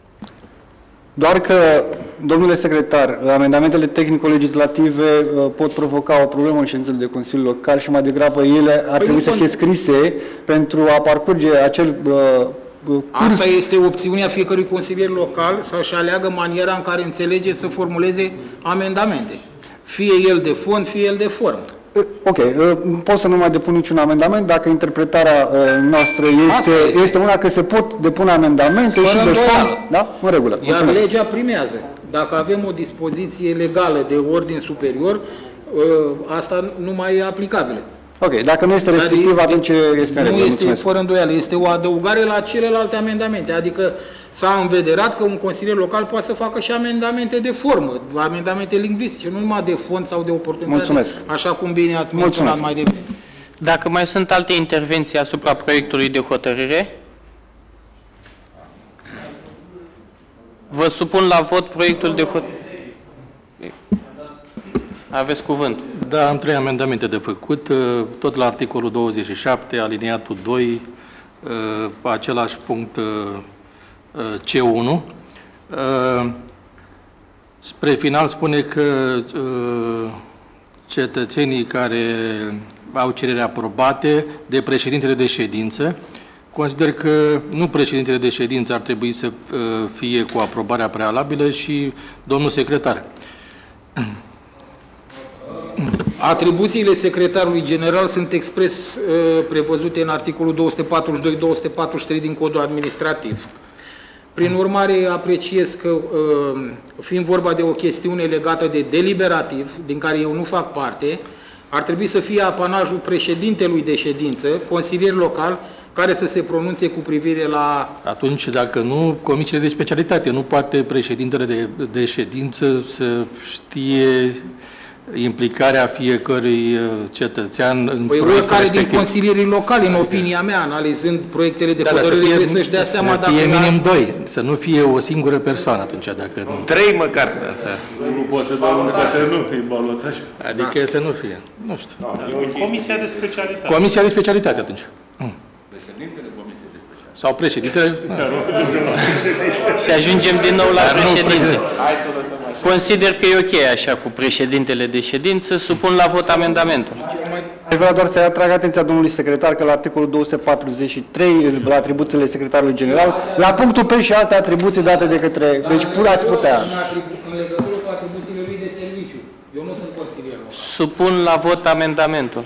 Doar că, domnule secretar, amendamentele tehnico-legislative uh, pot provoca o problemă în ședințele de Consiliu Local și mai degrabă ele ar Păi trebui nu să cont- fie scrise pentru a parcurge acel uh, curs. Asta este opțiunea fiecărui consilier local să-și aleagă maniera în care înțelege să formuleze amendamente. Fie el de fond, fie el de formă. Ok, pot să nu mai depun niciun amendament dacă interpretarea noastră este, este. este una că se pot depune amendamente Fără și de îndoială. fond, da? În regulă. Iar Mulțumesc. legea primează. Dacă avem o dispoziție legală de ordin superior, asta nu mai e aplicabilă. Ok, dacă nu este restrictiv, atunci este în Nu regulă. este Mulțumesc. fără îndoială, este o adăugare la celelalte amendamente, adică s-a învederat că un consilier local poate să facă și amendamente de formă, amendamente lingvistice, nu numai de fond sau de oportunitate, Mulțumesc. așa cum bine ați menționat Mulțumesc. mai devreme. Dacă mai sunt alte intervenții asupra proiectului de hotărâre, vă supun la vot proiectul de hotărâre. Aveți cuvânt. Da, am trei amendamente de făcut, tot la articolul douăzeci și șapte, aliniatul doi, același punct C unu. Spre final spune că cetățenii care au cereri aprobate de președintele de ședință, consider că nu președintele de ședință ar trebui să fie cu aprobarea prealabilă și domnul secretar. Atribuțiile secretarului general sunt expres uh, prevăzute în articolul două sute patruzeci și doi două sute patruzeci și trei din Codul Administrativ. Prin urmare, apreciez că, uh, fiind vorba de o chestiune legată de deliberativ, din care eu nu fac parte, ar trebui să fie apanajul președintelui de ședință, consilier local, care să se pronunțe cu privire la... Atunci, dacă nu, comisiile de specialitate, nu poate președintele de, de ședință să știe implicarea fiecărui cetățean în păi, proiectul oricare respectiv. din consilierii locali, în opinia mea, analizând proiectele de Da, hotărâre, să trebuie fie, să-și dea să seama dacă... fie minim doi, să nu fie o singură persoană atunci, dacă nu... Trei măcar. Nu poate, dar nu poate, nu, e balotaj. Adică da. Să nu fie, nu știu. Comisia de specialitate. Comisia de specialitate atunci. Președintele Comisiei de Specialitate. Sau președintele... Și ajungem din nou la Dar nu președinte. președinte. Hai să lăsăm așa. Consider că e ok așa cu președintele de ședință. Supun la vot amendamentul. Vreau doar să atrag atenția domnului secretar că la articolul două sute patruzeci și trei, la atribuțiile secretarului general, la punctul P și alte atribuții date de către... Deci ați putea. În legătură cu atribuțiile lui de serviciu. Eu nu sunt consilier. Supun la vot amendamentul.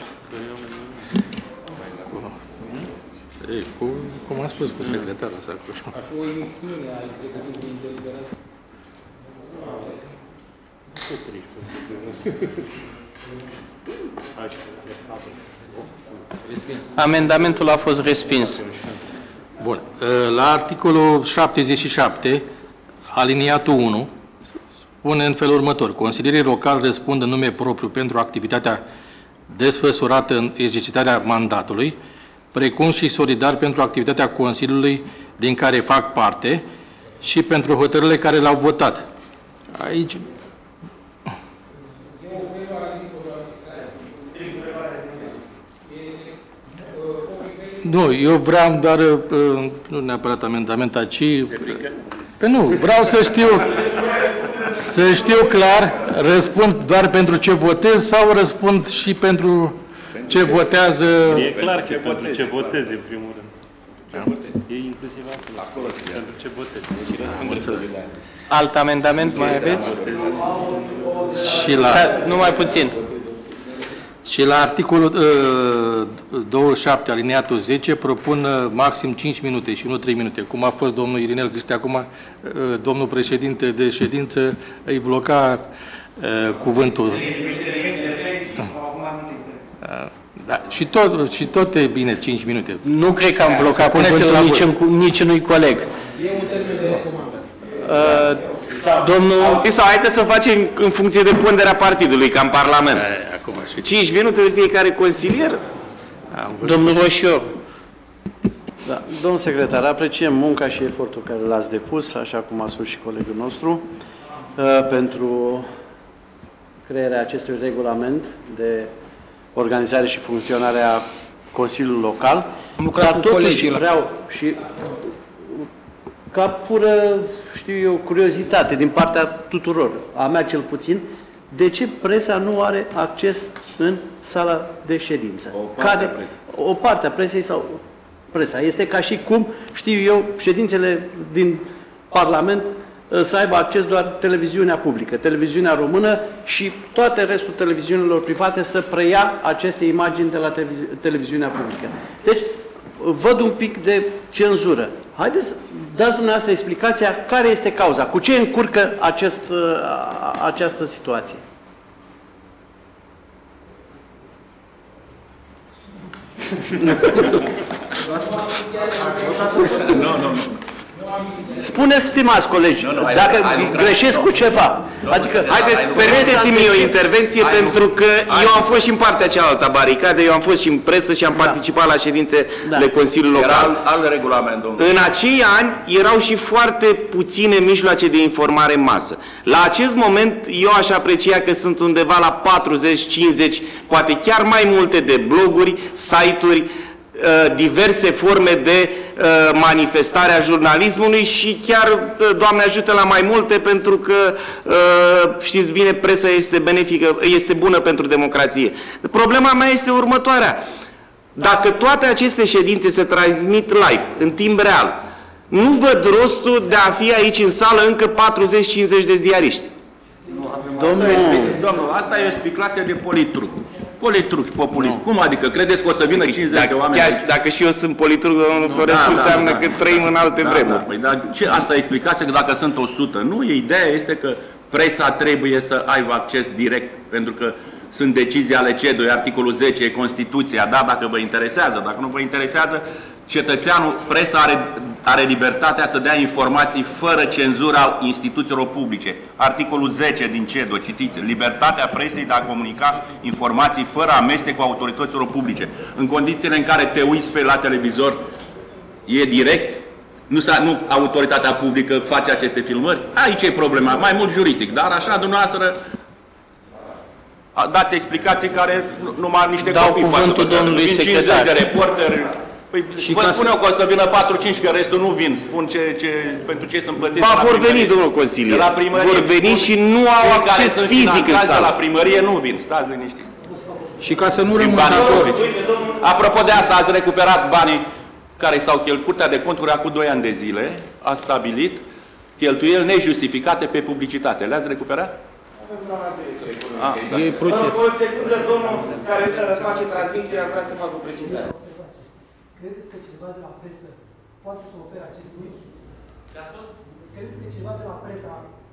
Ei, cu, cum am spus, cu secretarul ăsta. Ar fi o emisiune a executivului în deliberație. Amendamentul a fost respins. Bun. La articolul șaptezeci și șapte, aliniatul unu, spune în felul următor. Consilierii locali răspund în nume propriu pentru activitatea desfășurată în exercitarea mandatului, precum și solidar pentru activitatea Consiliului din care fac parte și pentru hotărârile care le-au votat. Aici... Nu, eu vreau doar, nu neapărat amendament, ci... Pe nu, vreau să știu, să știu clar, răspund doar pentru ce votez sau răspund și pentru ce votează... E clar că pentru ce votezi, în primul rând. E inclusiv acolo, pentru ce votezi. Alt amendament mai aveți? Și la... Stați, numai puțin. Și la articolul uh, douăzeci și șapte, alineatul zece, propun uh, maxim cinci minute și nu trei minute. Cum a fost domnul Irinel Cristi, acum uh, domnul președinte de ședință îi bloca uh, cuvântul. Uh, da, și, tot, și tot e bine cinci minute. Nu cred că am blocat cuvântul niciun, niciunui coleg. E un termen de recomandare. Uh, domnul... Sau haideți să facem în funcție de ponderea partidului, ca în Parlament. cinci minute de fiecare consilier? Domnul Roșior. Da, domnul secretar, apreciem munca și efortul care l-ați depus, așa cum a spus și colegul nostru, pentru crearea acestui regulament de organizare și funcționare a Consiliului Local. Dar totuși vreau și ca pură, știu eu, curiozitate din partea tuturor, a mea cel puțin, de ce presa nu are acces în sala de ședință? O parte care, a presei. O parte a presei sau presa. Este ca și cum, știu eu, ședințele din Parlament să aibă acces doar televiziunea publică, televiziunea română și toate restul televiziunilor private să preia aceste imagini de la televizi televiziunea publică. Deci, văd un pic de cenzură. Haideți să dați dumneavoastră explicația care este cauza, cu ce încurcă acest, această situație. Nu, nu, nu. Spuneți, stimați colegi, nu, nu, hai, dacă hai, hai, greșesc hai, cu ceva. nu, Adică, haideți, permiteți-mi o intervenție, hai, pentru că hai, eu am fost și în partea cealaltă a baricadei, eu am fost și în presă și am da. participat la ședințele da. Consiliului Era Local. alt, alt regulament, domnule. În acei ani erau și foarte puține mijloace de informare în masă. La acest moment eu aș aprecia că sunt undeva la patruzeci, cincizeci, poate chiar mai multe de bloguri, site-uri, diverse forme de manifestare a jurnalismului și chiar, Doamne ajută, la mai multe, pentru că, știți bine, presa este benefică, este bună pentru democrație. Problema mea este următoarea. Dacă toate aceste ședințe se transmit live, în timp real, nu văd rostul de a fi aici în sală încă patruzeci cincizeci de ziariști. Domnul, domnul, asta e o speculație de politruc. Politruc și populist. No. Cum adică? Credeți că o să vină cincizeci dacă, de oameni? Chiar, dacă și eu sunt politruc, domnul Florescu, da, înseamnă da, da, că trăim în alte da, vremuri. Da, păi, dar ce, asta e explicația că dacă sunt o sută. Nu, ideea este că presa trebuie să aibă acces direct, pentru că sunt decizii ale C E D O, articolul zece, e Constituția, da, dacă vă interesează. Dacă nu vă interesează, cetățeanul, presa are, are libertatea să dea informații fără cenzura instituțiilor publice. Articolul zece din C E D O, citiți, libertatea presei de a comunica informații fără amestec cu autorităților publice. În condițiile în care te uiți pe la televizor, e direct, nu, nu autoritatea publică face aceste filmări, aici e problema, mai mult juridic, dar așa dumneavoastră dați explicații care numai niște Dau copii cuvântul domnului secretar. de reporteri. Păi, și vă spun să... eu că o să vină patru cinci, că restul nu vin. Spun ce, ce, pentru ce sunt plătiți. Ba, vor veni, domnul consilier. Vor veni și nu au acces fizic în sală. La primărie nu vin. Stați liniștiți. Și ca să nu rămână dator. Apropo de asta, ați recuperat banii care s-au cheltuit. Curtea de Conturi acum doi ani de zile a stabilit cheltuieli nejustificate pe publicitate. Le-ați recuperat? Ah, da. E proces. O secundă, domnul care face transmisia vrea să facă o precizare. Credeți că cineva de la presă poate să ofere acest link? Credeți că cineva de la presa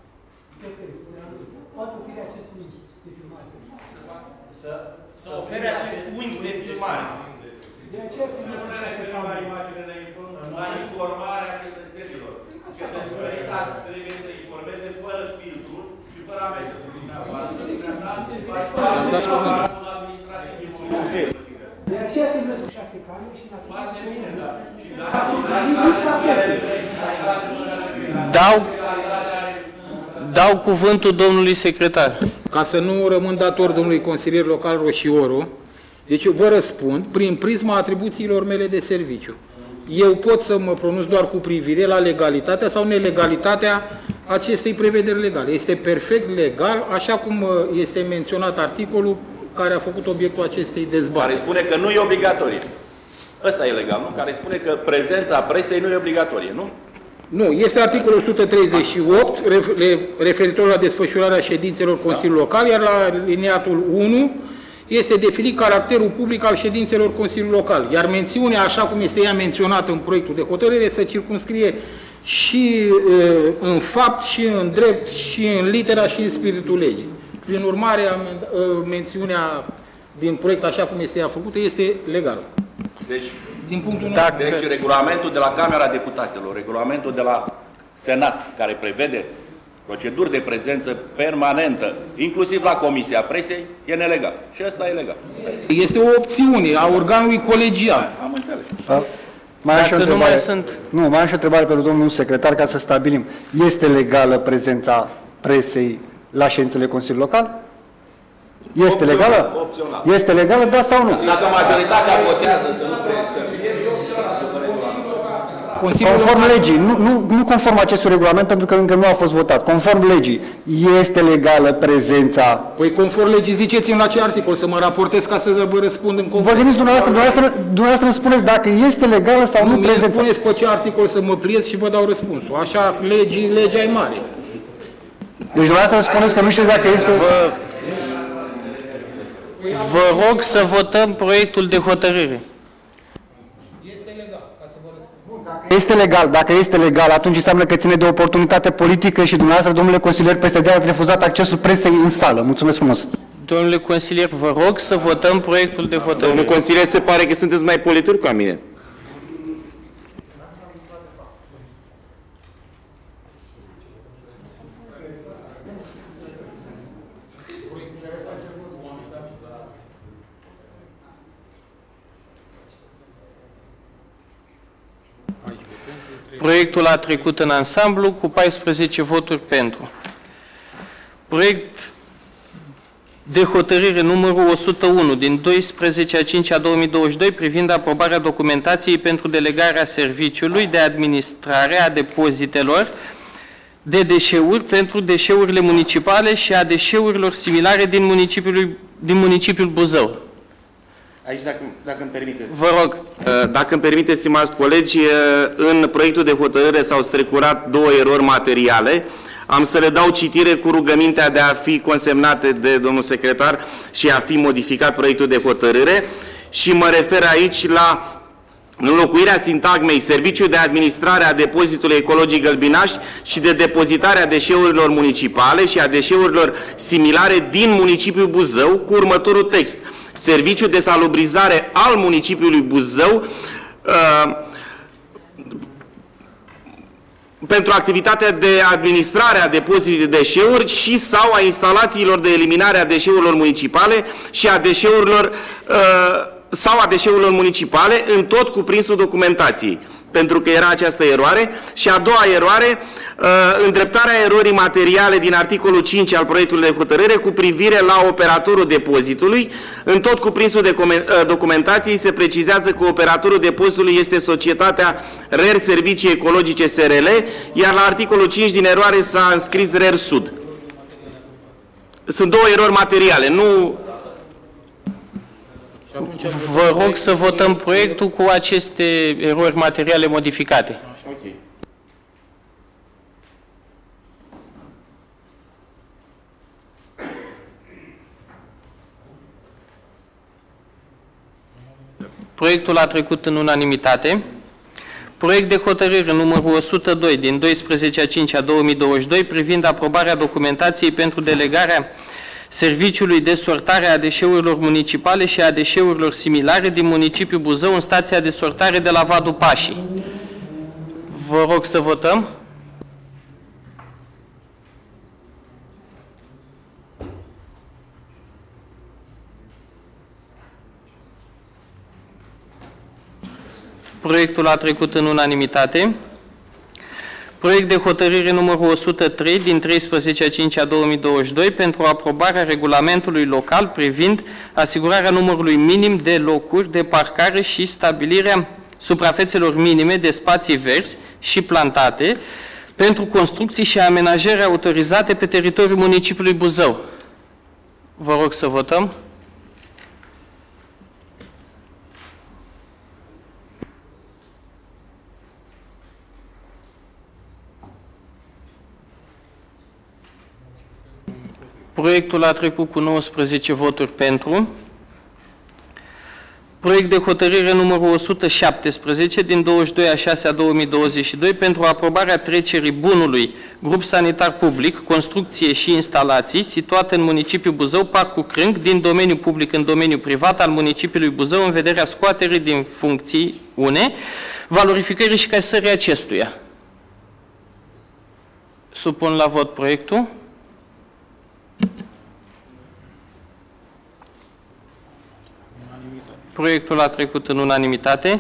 poate oferi acest link de filmare? Să, să ofere acest link de filmare. De aceea nu ne referim la imagine, la informarea cetățenilor. Presa trebuie să informeze fără filtru și fără amestec. De aceea filmez cu șase camere și s-a Dau, dau cuvântul domnului secretar. Ca să nu rămân dator domnului consilier local Roșioru, deci eu vă răspund prin prisma atribuțiilor mele de serviciu. Eu pot să mă pronunț doar cu privire la legalitatea sau nelegalitatea acestei prevederi legale. Este perfect legal, așa cum este menționat articolul care a făcut obiectul acestei dezbateri. Care spune că nu e obligatorie. Ăsta e legal, nu? Care spune că prezența presei nu e obligatorie, nu? Nu, este articolul o sută treizeci și opt referitor la desfășurarea ședințelor Consiliului Local, iar la liniatul unu este definit caracterul public al ședințelor Consiliului Local, iar mențiunea, așa cum este ea menționată în proiectul de hotărâre, să circumscrie și uh, în fapt, și în drept, și în litera, și în spiritul legii. Prin urmare, uh, mențiunea din proiect, așa cum este ea făcută, este legală. Deci, din punctul da, deci regulamentul de la Camera Deputaților, regulamentul de la Senat, care prevede proceduri de prezență permanentă, inclusiv la Comisia Presei, e nelegal. Și ăsta e legal. Este o opțiune a organului colegial. Am înțeles. A, mai Dacă nu mai sunt... Nu, mai am și o întrebare pentru domnul secretar ca să stabilim. Este legală prezența presei la ședințele Consiliului Local? Este opțional, legală? Opțional. Este legală, da sau nu? Dacă majoritatea votează să nu Conform legii, nu, nu, nu conform acestui regulament, pentru că încă nu a fost votat. Conform legii, este legală prezența... Păi conform legii, ziceți-mi la ce articol să mă raportez ca să vă răspund în conform. Vă gândiți dumneavoastră, dumneavoastră, dumneavoastră îmi spuneți dacă este legală sau nu, nu prezența. Nu spuneți pe ce articol să mă pliez și vă dau răspunsul. Așa, legii, legea e mare. Deci dumneavoastră îmi spuneți că nu știți dacă este... Vă, vă rog să votăm proiectul de hotărâre. Este legal. Dacă este legal, atunci înseamnă că ține de oportunitate politică și dumneavoastră, domnule consilier P S D, ați refuzat accesul presei în sală. Mulțumesc frumos. Domnule consilier, vă rog să votăm proiectul de hotărâre. Domnule consilier, se pare că sunteți mai politur ca mine. Proiectul a trecut în ansamblu cu paisprezece voturi pentru. Proiect de hotărâre numărul o sută unu din doisprezece a cincea două mii douăzeci și doi privind aprobarea documentației pentru delegarea serviciului de administrare a depozitelor de deșeuri pentru deșeurile municipale și a deșeurilor similare din municipiul, din municipiul Buzău. Aici, dacă, dacă îmi permiteți. Vă rog. Dacă îmi permiteți, stimați colegi, în proiectul de hotărâre s-au strecurat două erori materiale. Am să le dau citire cu rugămintea de a fi consemnate de domnul secretar și a fi modificat proiectul de hotărâre și mă refer aici la înlocuirea sintagmei serviciu de administrare a depozitului ecologic Gălbinaș și de depozitare a deșeurilor municipale și a deșeurilor similare din municipiul Buzău cu următorul text. Serviciul de salubrizare al municipiului Buzău uh, pentru activitatea de administrare a depozitului de deșeuri și sau a instalațiilor de eliminare a deșeurilor municipale și a deșeurilor uh, sau a deșeurilor municipale în tot cuprinsul documentației, pentru că era această eroare. Și a doua eroare, îndreptarea erorii materiale din articolul cinci al proiectului de hotărâre cu privire la operatorul depozitului. În tot cuprinsul de documentației se precizează că operatorul depozitului este societatea R E R Servicii Ecologice S R L, iar la articolul cinci din eroare s-a înscris R E R Sud. Sunt două erori materiale, nu... Vă rog să votăm proiectul cu aceste erori materiale modificate. Ok. Proiectul a trecut în unanimitate. Proiect de hotărâre numărul o sută doi din doisprezece a cincea două mii douăzeci și doi privind aprobarea documentației pentru delegarea Serviciului de sortare a deșeurilor municipale și a deșeurilor similare din municipiul Buzău în stația de sortare de la Vadu Pașii. Vă rog să votăm. Proiectul a trecut în unanimitate. Proiect de hotărâre numărul o sută trei din treisprezece a cincea două mii douăzeci și doi pentru aprobarea regulamentului local privind asigurarea numărului minim de locuri de parcare și stabilirea suprafețelor minime de spații verzi și plantate pentru construcții și amenajări autorizate pe teritoriul municipiului Buzău. Vă rog să votăm. Proiectul a trecut cu nouăsprezece voturi pentru. Proiect de hotărâre numărul o sută șaptesprezece din douăzeci și doi a șasea două mii douăzeci și doi pentru aprobarea trecerii bunului grup sanitar public, construcție și instalații situate în municipiul Buzău, Parcul Crâng, din domeniul public în domeniul privat al municipiului Buzău, în vederea scoaterii din funcții une, valorificării și casării acestuia. Supun la vot proiectul. Proiectul a trecut în unanimitate.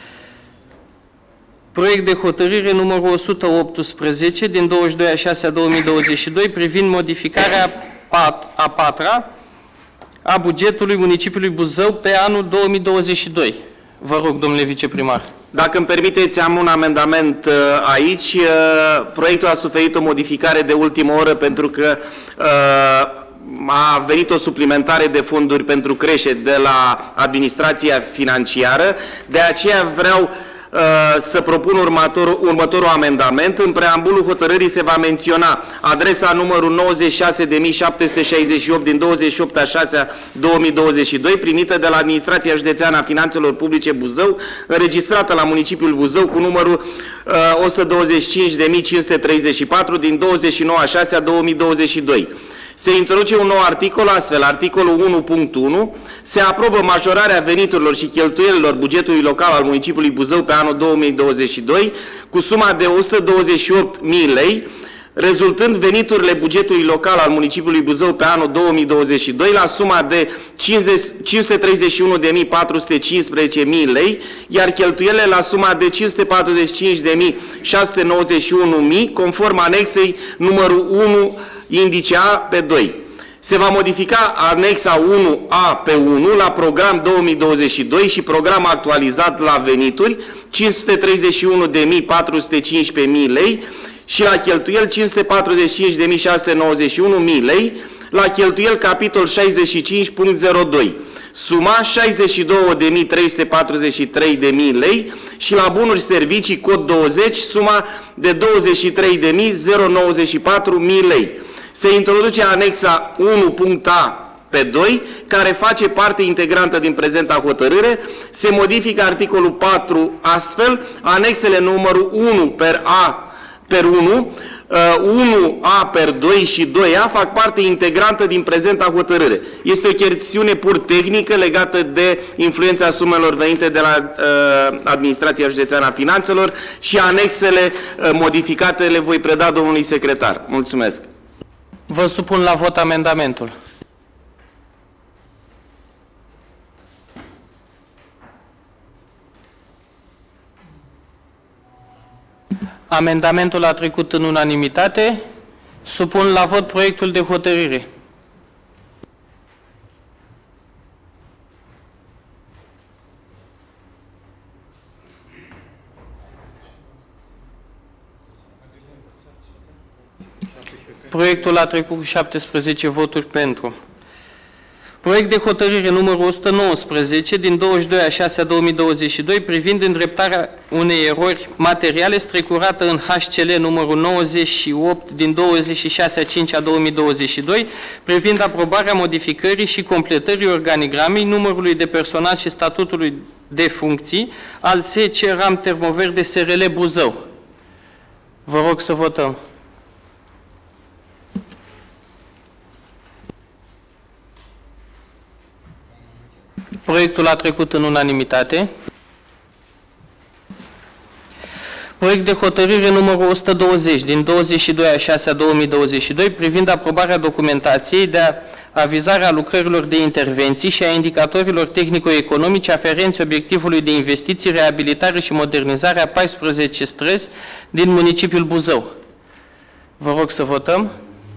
Proiect de hotărâre numărul o sută optsprezece din douăzeci și doi a șasea două mii douăzeci și doi privind modificarea a patra a bugetului municipiului Buzău pe anul două mii douăzeci și doi. Vă rog, domnule viceprimar. Dacă îmi permiteți, am un amendament uh, aici. Uh, proiectul a suferit o modificare de ultimă oră pentru că uh, a venit o suplimentare de fonduri pentru creșe de la administrația financiară. De aceea vreau uh, să propun următorul, următorul amendament. În preambulul hotărârii se va menționa adresa numărul nouăzeci și șase de mii șapte sute șaizeci și opt din douăzeci și opt a șasea două mii douăzeci și doi, primită de la Administrația Județeană a Finanțelor Publice Buzău, înregistrată la municipiul Buzău cu numărul uh, o sută douăzeci și cinci de mii cinci sute treizeci și patru din douăzeci și nouă a șasea două mii douăzeci și doi. Se introduce un nou articol, astfel, articolul unu punct unu, se aprobă majorarea veniturilor și cheltuielilor bugetului local al municipiului Buzău pe anul două mii douăzeci și doi cu suma de o sută douăzeci și opt mii lei, rezultând veniturile bugetului local al municipiului Buzău pe anul două mii douăzeci și doi la suma de cinci sute treizeci și unu de mii patru sute cincisprezece lei, iar cheltuielile la suma de cinci sute patruzeci și cinci de mii șase sute nouăzeci și unu, conform anexei numărul unu, indice A pe doi. Se va modifica anexa unu A pe unu la program două mii douăzeci și doi și program actualizat la venituri cinci sute treizeci și unu de mii patru sute cincisprezece mii lei și la cheltuieli cinci sute patruzeci și cinci de mii șase sute nouăzeci și unu mii lei, la cheltuieli capitol șaizeci și cinci punct zero doi. Suma șaizeci și două de mii trei sute patruzeci și trei de mii lei și la bunuri și servicii cod douăzeci suma de douăzeci și trei de mii nouăzeci și patru mii lei. Se introduce anexa unu punct A pe doi, care face parte integrantă din prezenta hotărâre. Se modifică articolul patru astfel: anexele numărul unu per A per unu, unu A per doi și doi A fac parte integrantă din prezenta hotărâre. Este o chestiune pur tehnică legată de influența sumelor venite de la uh, Administrația Județeană a Finanțelor și anexele uh, modificate le voi preda domnului secretar. Mulțumesc. Vă supun la vot amendamentul. Amendamentul a trecut în unanimitate. Supun la vot proiectul de hotărâre. Proiectul a trecut cu șaptesprezece voturi pentru. Proiect de hotărâre numărul o sută nouăsprezece din douăzeci și doi a șasea două mii douăzeci și doi privind îndreptarea unei erori materiale strecurată în H C L numărul nouăzeci și opt din douăzeci și șase a cincea două mii douăzeci și doi privind aprobarea modificării și completării organigramei numărului de personal și statutului de funcții al S C RAM Termoverde S R L Buzău. Vă rog să votăm. Proiectul a trecut în unanimitate. Proiect de hotărâre numărul o sută douăzeci din douăzeci și doi a șasea două mii douăzeci și doi privind aprobarea documentației de avizare a lucrărilor de intervenții și a indicatorilor tehnico-economice aferenți obiectivului de investiții, reabilitare și modernizare a paisprezece străzi din municipiul Buzău. Vă rog să votăm.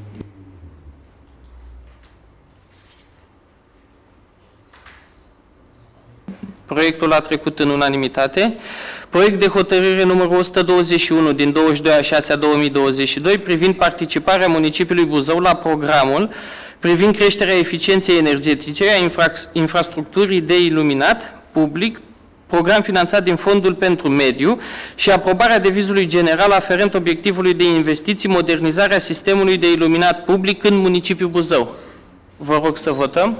Proiectul a trecut în unanimitate. Proiect de hotărâre numărul o sută douăzeci și unu din douăzeci și doi a șasea două mii douăzeci și doi privind participarea municipiului Buzău la programul privind creșterea eficienței energetice a infra infrastructurii de iluminat public, program finanțat din Fondul pentru Mediu și aprobarea devizului general aferent obiectivului de investiții, modernizarea sistemului de iluminat public în municipiul Buzău. Vă rog să votăm.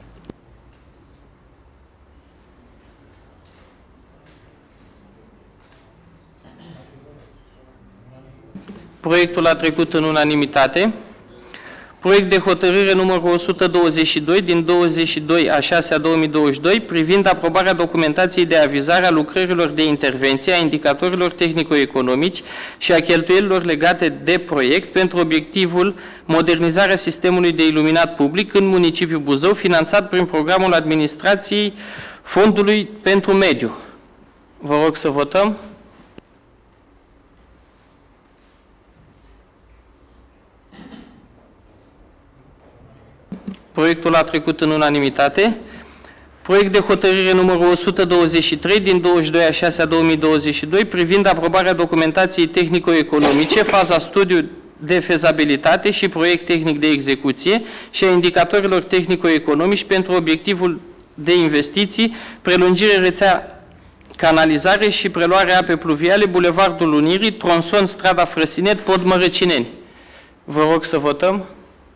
Proiectul a trecut în unanimitate. Proiect de hotărâre numărul o sută douăzeci și doi din douăzeci și doi a șasea două mii douăzeci și doi privind aprobarea documentației de avizare a lucrărilor de intervenție, a indicatorilor tehnico-economici și a cheltuielilor legate de proiect pentru obiectivul modernizarea sistemului de iluminat public în municipiul Buzău, finanțat prin programul administrației Fondului pentru Mediu. Vă rog să votăm. Proiectul a trecut în unanimitate. Proiect de hotărâre numărul o sută douăzeci și trei din douăzeci și doi a șasea două mii douăzeci și doi privind aprobarea documentației tehnico-economice, faza studiu de fezabilitate și proiect tehnic de execuție și a indicatorilor tehnico-economici pentru obiectivul de investiții, prelungire rețea canalizare și preluare ape pluviale, Bulevardul Unirii, tronson strada Frăsinet, Pod Mărăcineni. Vă rog să votăm.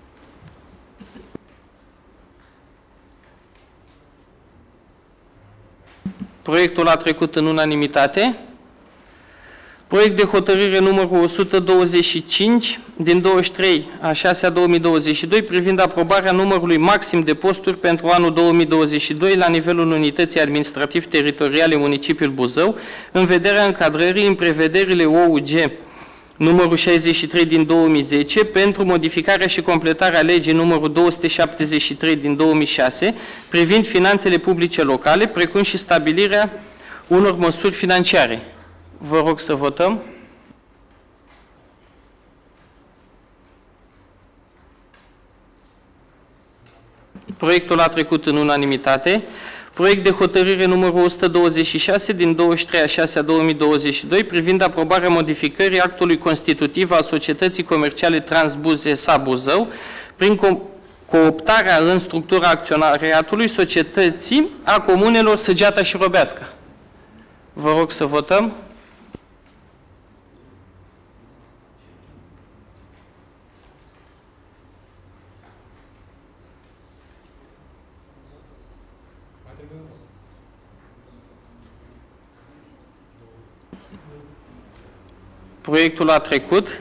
Proiectul a trecut în unanimitate. Proiect de hotărâre numărul o sută douăzeci și cinci din douăzeci și trei a șasea două mii douăzeci și doi privind aprobarea numărului maxim de posturi pentru anul două mii douăzeci și doi la nivelul unității administrativ-teritoriale municipiul Buzău, în vederea încadrării în prevederile O U G numărul șaizeci și trei din două mii zece pentru modificarea și completarea legii numărul două sute șaptezeci și trei din două mii șase privind finanțele publice locale, precum și stabilirea unor măsuri financiare. Vă rog să votăm. Proiectul a trecut în unanimitate. Proiect de hotărâre numărul o sută douăzeci și șase din douăzeci și trei a șasea două mii douăzeci și doi privind aprobarea modificării actului constitutiv al Societății Comerciale Transbuze S A Buzău prin co cooptarea în structura acționariatului societății a comunelor Săgeata și Robeasca. Vă rog să votăm. Proiectul a trecut.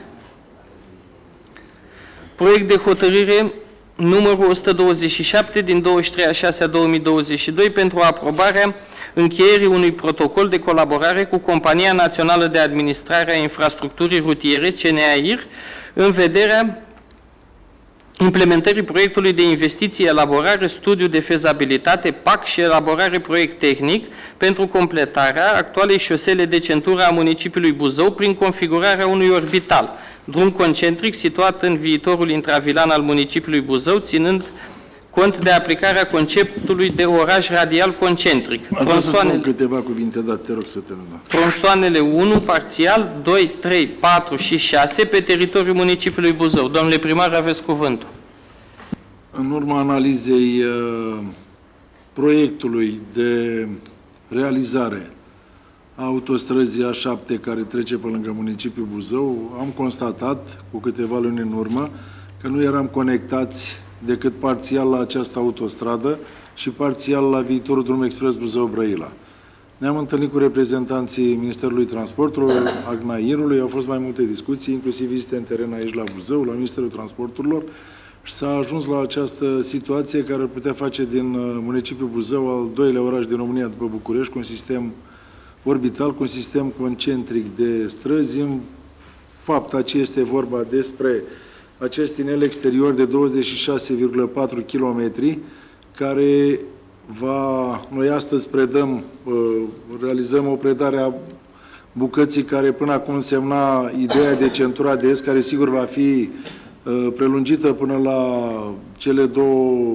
Proiect de hotărâre numărul o sută douăzeci și șapte din douăzeci și trei a șasea două mii douăzeci și doi pentru aprobarea încheierii unui protocol de colaborare cu Compania Națională de Administrare a Infrastructurii Rutiere, C N A I R, în vederea implementării proiectului de investiții, elaborare, studiu de fezabilitate, P A C și elaborare proiect tehnic pentru completarea actualei șosele de centură a municipiului Buzău prin configurarea unui orbital, drum concentric situat în viitorul intravilan al municipiului Buzău, ținând cont de aplicarea conceptului de oraș radial concentric. Vreau să spun câteva cuvinte, dar te rog să terminăm. Tronsoanele unu, parțial, doi, trei, patru și șase pe teritoriul municipiului Buzău. Domnule primar, aveți cuvântul. În urma analizei uh, proiectului de realizare a autostrăzii A șapte care trece pe lângă municipiul Buzău, am constatat cu câteva luni în urmă că nu eram conectați decât parțial la această autostradă și parțial la viitorul drum expres Buzău-Brăila. Ne-am întâlnit cu reprezentanții Ministerului Transporturilor, Agnairului, au fost mai multe discuții, inclusiv vizite în teren aici la Buzău, la Ministerul Transporturilor, și s-a ajuns la această situație care ar putea face din municipiul Buzău al doilea oraș din România după București, cu un sistem orbital, cu un sistem concentric de străzi. În fapt, aici este vorba despre acest tinel exterior de douăzeci și șase virgulă patru kilometri, care va, noi astăzi predăm, realizăm o predare a bucății care până acum însemna ideea de centura de est, care sigur va fi prelungită până la cele două,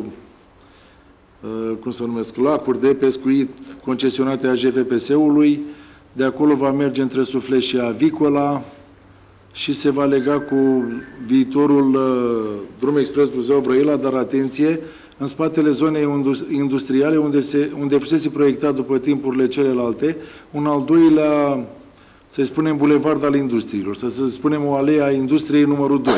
cum să numesc, lacuri de pescuit concesionate a G V P S-ului. De acolo va merge între Suflet și Avicola și se va lega cu viitorul uh, drum expres Buzău-Brăila, dar atenție, în spatele zonei industriale, unde, se, unde fusese proiectat după timpurile celelalte, un al doilea, să spunem, bulevard al industriilor, să, să spunem o alee a industriei numărul doi.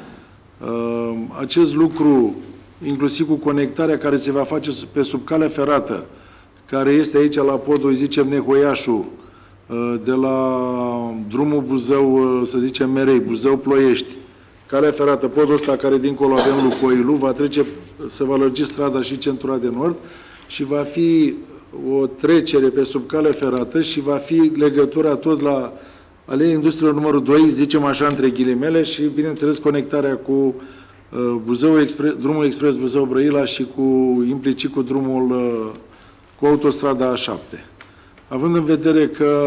Uh, acest lucru, inclusiv cu conectarea care se va face pe sub calea ferată, care este aici la podul, îi zicem, Nehoiașu, de la drumul Buzău, să zicem Merei, Buzău-Ploiești, calea ferată, podul ăsta care dincolo avem Lucoilu, va trece, se va lărgi strada și centura de nord și va fi o trecere pe sub calea ferată și va fi legătura tot la aleea industriilor numărul doi, zicem așa între ghilimele, și bineînțeles conectarea cu Buzău Expres, drumul expres Buzău-Brăila și cu implicit cu drumul cu autostrada A șapte. Având în vedere că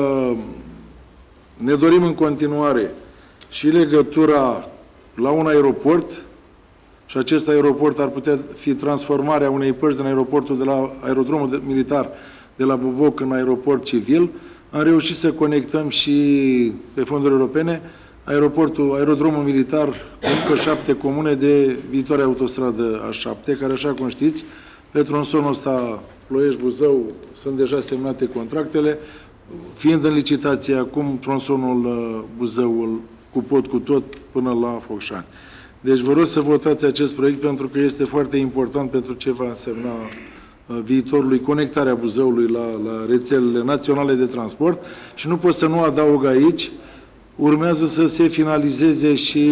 ne dorim în continuare și legătura la un aeroport, și acest aeroport ar putea fi transformarea unei părți din aeroportul de la aerodromul militar de la Buboc în aeroport civil, am reușit să conectăm și pe fonduri europene aeroportul, aerodromul militar cu încă șapte comune de viitoarea autostradă A șapte, care, așa cum știți, pe tronsonul ăsta Ploiești-Buzău sunt deja semnate contractele, fiind în licitație acum tronsonul Buzăul cu pod cu tot până la Focșani. Deci vă rog să votați acest proiect pentru că este foarte important pentru ce va însemna viitorului conectarea Buzăului la, la rețelele naționale de transport și nu pot să nu adaug aici, urmează să se finalizeze și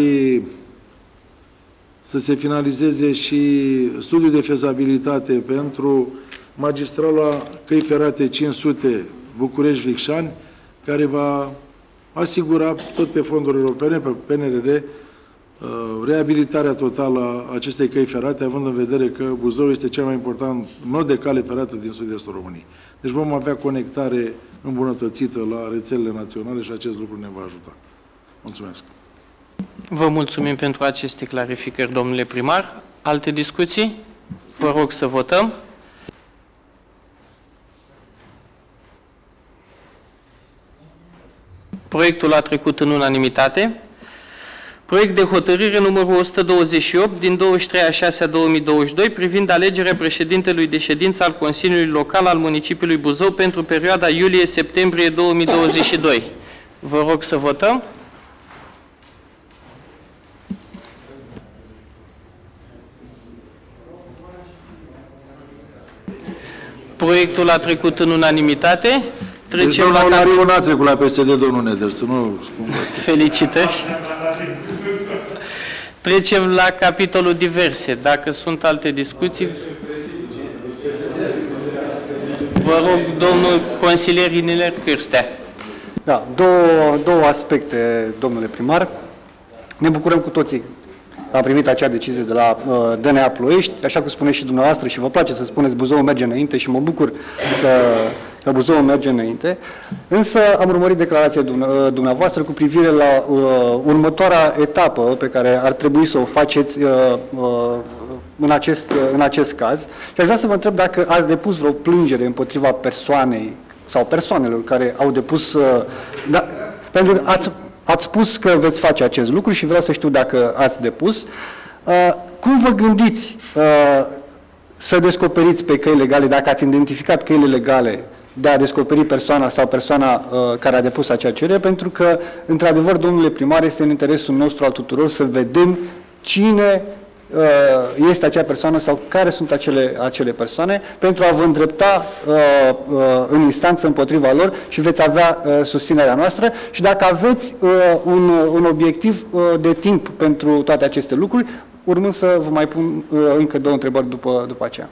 să se finalizeze și studiul de fezabilitate pentru magistrala căi ferate cinci sute București-Vicșani, care va asigura tot pe fonduri europene, pe P N R R, reabilitarea totală a acestei căi ferate, având în vedere că Buzău este cel mai important nod de cale ferată din sud-estul României. Deci vom avea conectare îmbunătățită la rețelele naționale și acest lucru ne va ajuta. Mulțumesc! Vă mulțumim pentru aceste clarificări, domnule primar. Alte discuții? Vă rog să votăm. Proiectul a trecut în unanimitate. Proiect de hotărâre numărul o sută douăzeci și opt din douăzeci și trei a șasea două mii douăzeci și doi privind alegerea președintelui de ședință al Consiliului Local al municipiului Buzău pentru perioada iulie-septembrie două mii douăzeci și doi. Vă rog să votăm. Proiectul a trecut în unanimitate. Trecem deci domnul la Olariu n-a trecut la P S D, domnul Neder, să nu spun. Felicitări. Trecem la capitolul diverse. Dacă sunt alte discuții, vă rog, domnul consilier Iniler Cârstea. Da, două, două aspecte, domnule primar. Ne bucurăm cu toții că am primit acea decizie de la uh, D N A Ploiești, așa cum spuneți și dumneavoastră și vă place să spuneți Buzău merge înainte și mă bucur că, că Buzău merge înainte. Însă am urmărit declarația dumneavoastră cu privire la uh, următoarea etapă pe care ar trebui să o faceți uh, uh, în, acest, uh, în acest caz. Și aș vrea să vă întreb dacă ați depus vreo plângere împotriva persoanei sau persoanelor care au depus... Uh, da, pentru că ați, ați spus că veți face acest lucru și vreau să știu dacă ați depus. Uh, cum vă gândiți uh, să descoperiți pe căi legale, dacă ați identificat căile legale de a descoperi persoana sau persoana uh, care a depus acea cerere, pentru că, într-adevăr, domnule primar, este în interesul nostru al tuturor să vedem cine uh, este acea persoană sau care sunt acele, acele persoane, pentru a vă îndrepta uh, uh, în instanță împotriva lor și veți avea uh, susținerea noastră și dacă aveți uh, un, un obiectiv uh, de timp pentru toate aceste lucruri, urmând să vă mai pun uh, încă două întrebări după, după aceea.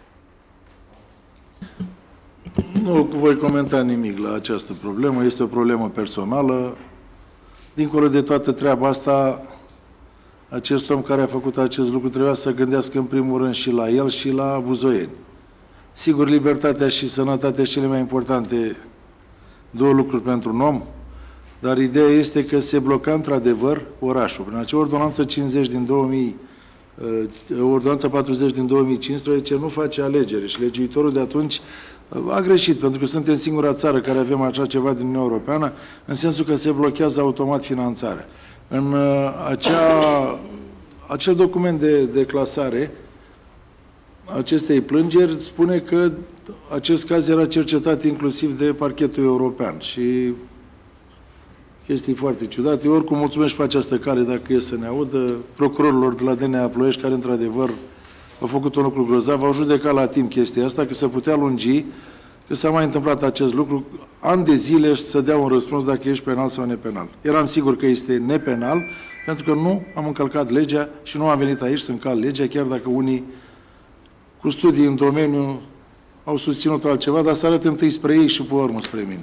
Nu voi comenta nimic la această problemă, este o problemă personală. Dincolo de toată treaba asta, acest om care a făcut acest lucru trebuia să gândească în primul rând și la el și la buzoieni. Sigur, libertatea și sănătatea sunt cele mai importante două lucruri pentru un om, dar ideea este că se bloca într-adevăr orașul. Prin acea ordonanță cincizeci din două mii, ordonanța patruzeci din două mii cincisprezece nu face alegere și legiuitorul de atunci a greșit, pentru că suntem singura țară care avem așa ceva din Uniunea Europeană, în sensul că se blochează automat finanțarea. În acea, acel document de, de clasare acestei plângeri spune că acest caz era cercetat inclusiv de parchetul european și chestii foarte ciudate. Eu oricum mulțumesc pe această cale, dacă e să ne audă, procurorilor de la D N A Ploiești, care într-adevăr au făcut un lucru grozav, au judecat la timp chestia asta, că se putea lungi, că s-a mai întâmplat acest lucru, ani de zile și să dea un răspuns dacă ești penal sau nepenal. Eram sigur că este nepenal, pentru că nu am încălcat legea și nu am venit aici să încalc legea, chiar dacă unii cu studii în domeniu au susținut altceva, dar să arăt întâi spre ei și pe urmă spre mine.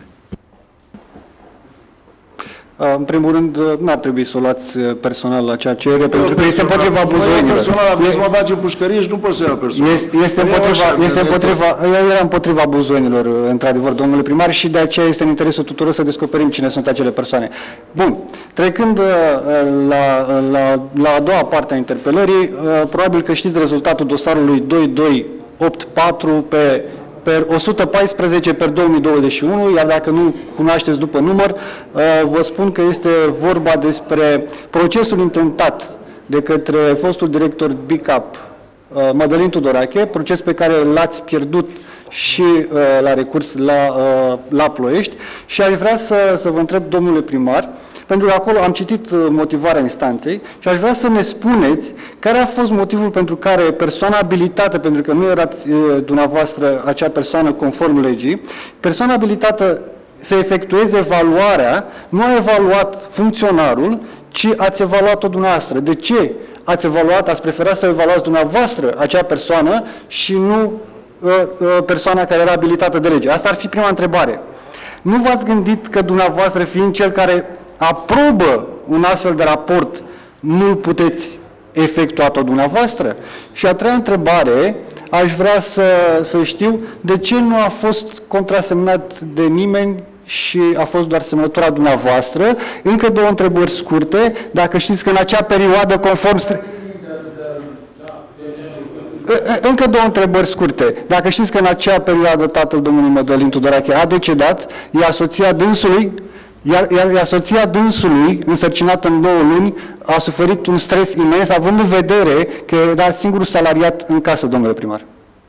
În primul rând, n-ar trebui să o luați personal la acea cerere, pentru că este împotriva buzoienilor. Personal, aveți să mă bagi în pușcărie și nu pot să iau personal. Este, este împotriva, este împotriva, eu eram împotriva buzoienilor, într-adevăr, domnule primar, și de aceea este în interesul tuturor să descoperim cine sunt acele persoane. Bun, trecând la, la, la a doua parte a interpelării, probabil că știți rezultatul dosarului doi doi opt patru pe per o sută paisprezece per două mii douăzeci și unu, iar dacă nu cunoașteți după număr, vă spun că este vorba despre procesul intentat de către fostul director B I C A P, Mădălin Tudorache, proces pe care l-ați pierdut și la recurs la, la Ploiești, și aș vrea să, să vă întreb, domnule primar, pentru că acolo am citit motivarea instanței și aș vrea să ne spuneți care a fost motivul pentru care persoana abilitată, pentru că nu erați e, dumneavoastră acea persoană conform legii, persoana abilitată să efectueze evaluarea, nu a evaluat funcționarul, ci ați evaluat-o dumneavoastră. De ce ați evaluat, ați preferat să evaluați dumneavoastră acea persoană și nu uh, uh, persoana care era abilitată de lege? Asta ar fi prima întrebare. Nu v-ați gândit că dumneavoastră, fiind cel care aprobă un astfel de raport, nu-l puteți efectua tot dumneavoastră? Și a treia întrebare, aș vrea să, să știu de ce nu a fost contrasemnat de nimeni și a fost doar semnătura dumneavoastră. Încă două întrebări scurte, dacă știți că în acea perioadă, conform... Încă două întrebări scurte. Dacă știți că în acea perioadă tatăl domnului Mădălin Tudorache a decedat, iar soția dânsului, iar, iar, iar soția dânsului, însărcinată în două luni, a suferit un stres imens, având în vedere că era singurul salariat în casă, domnule primar.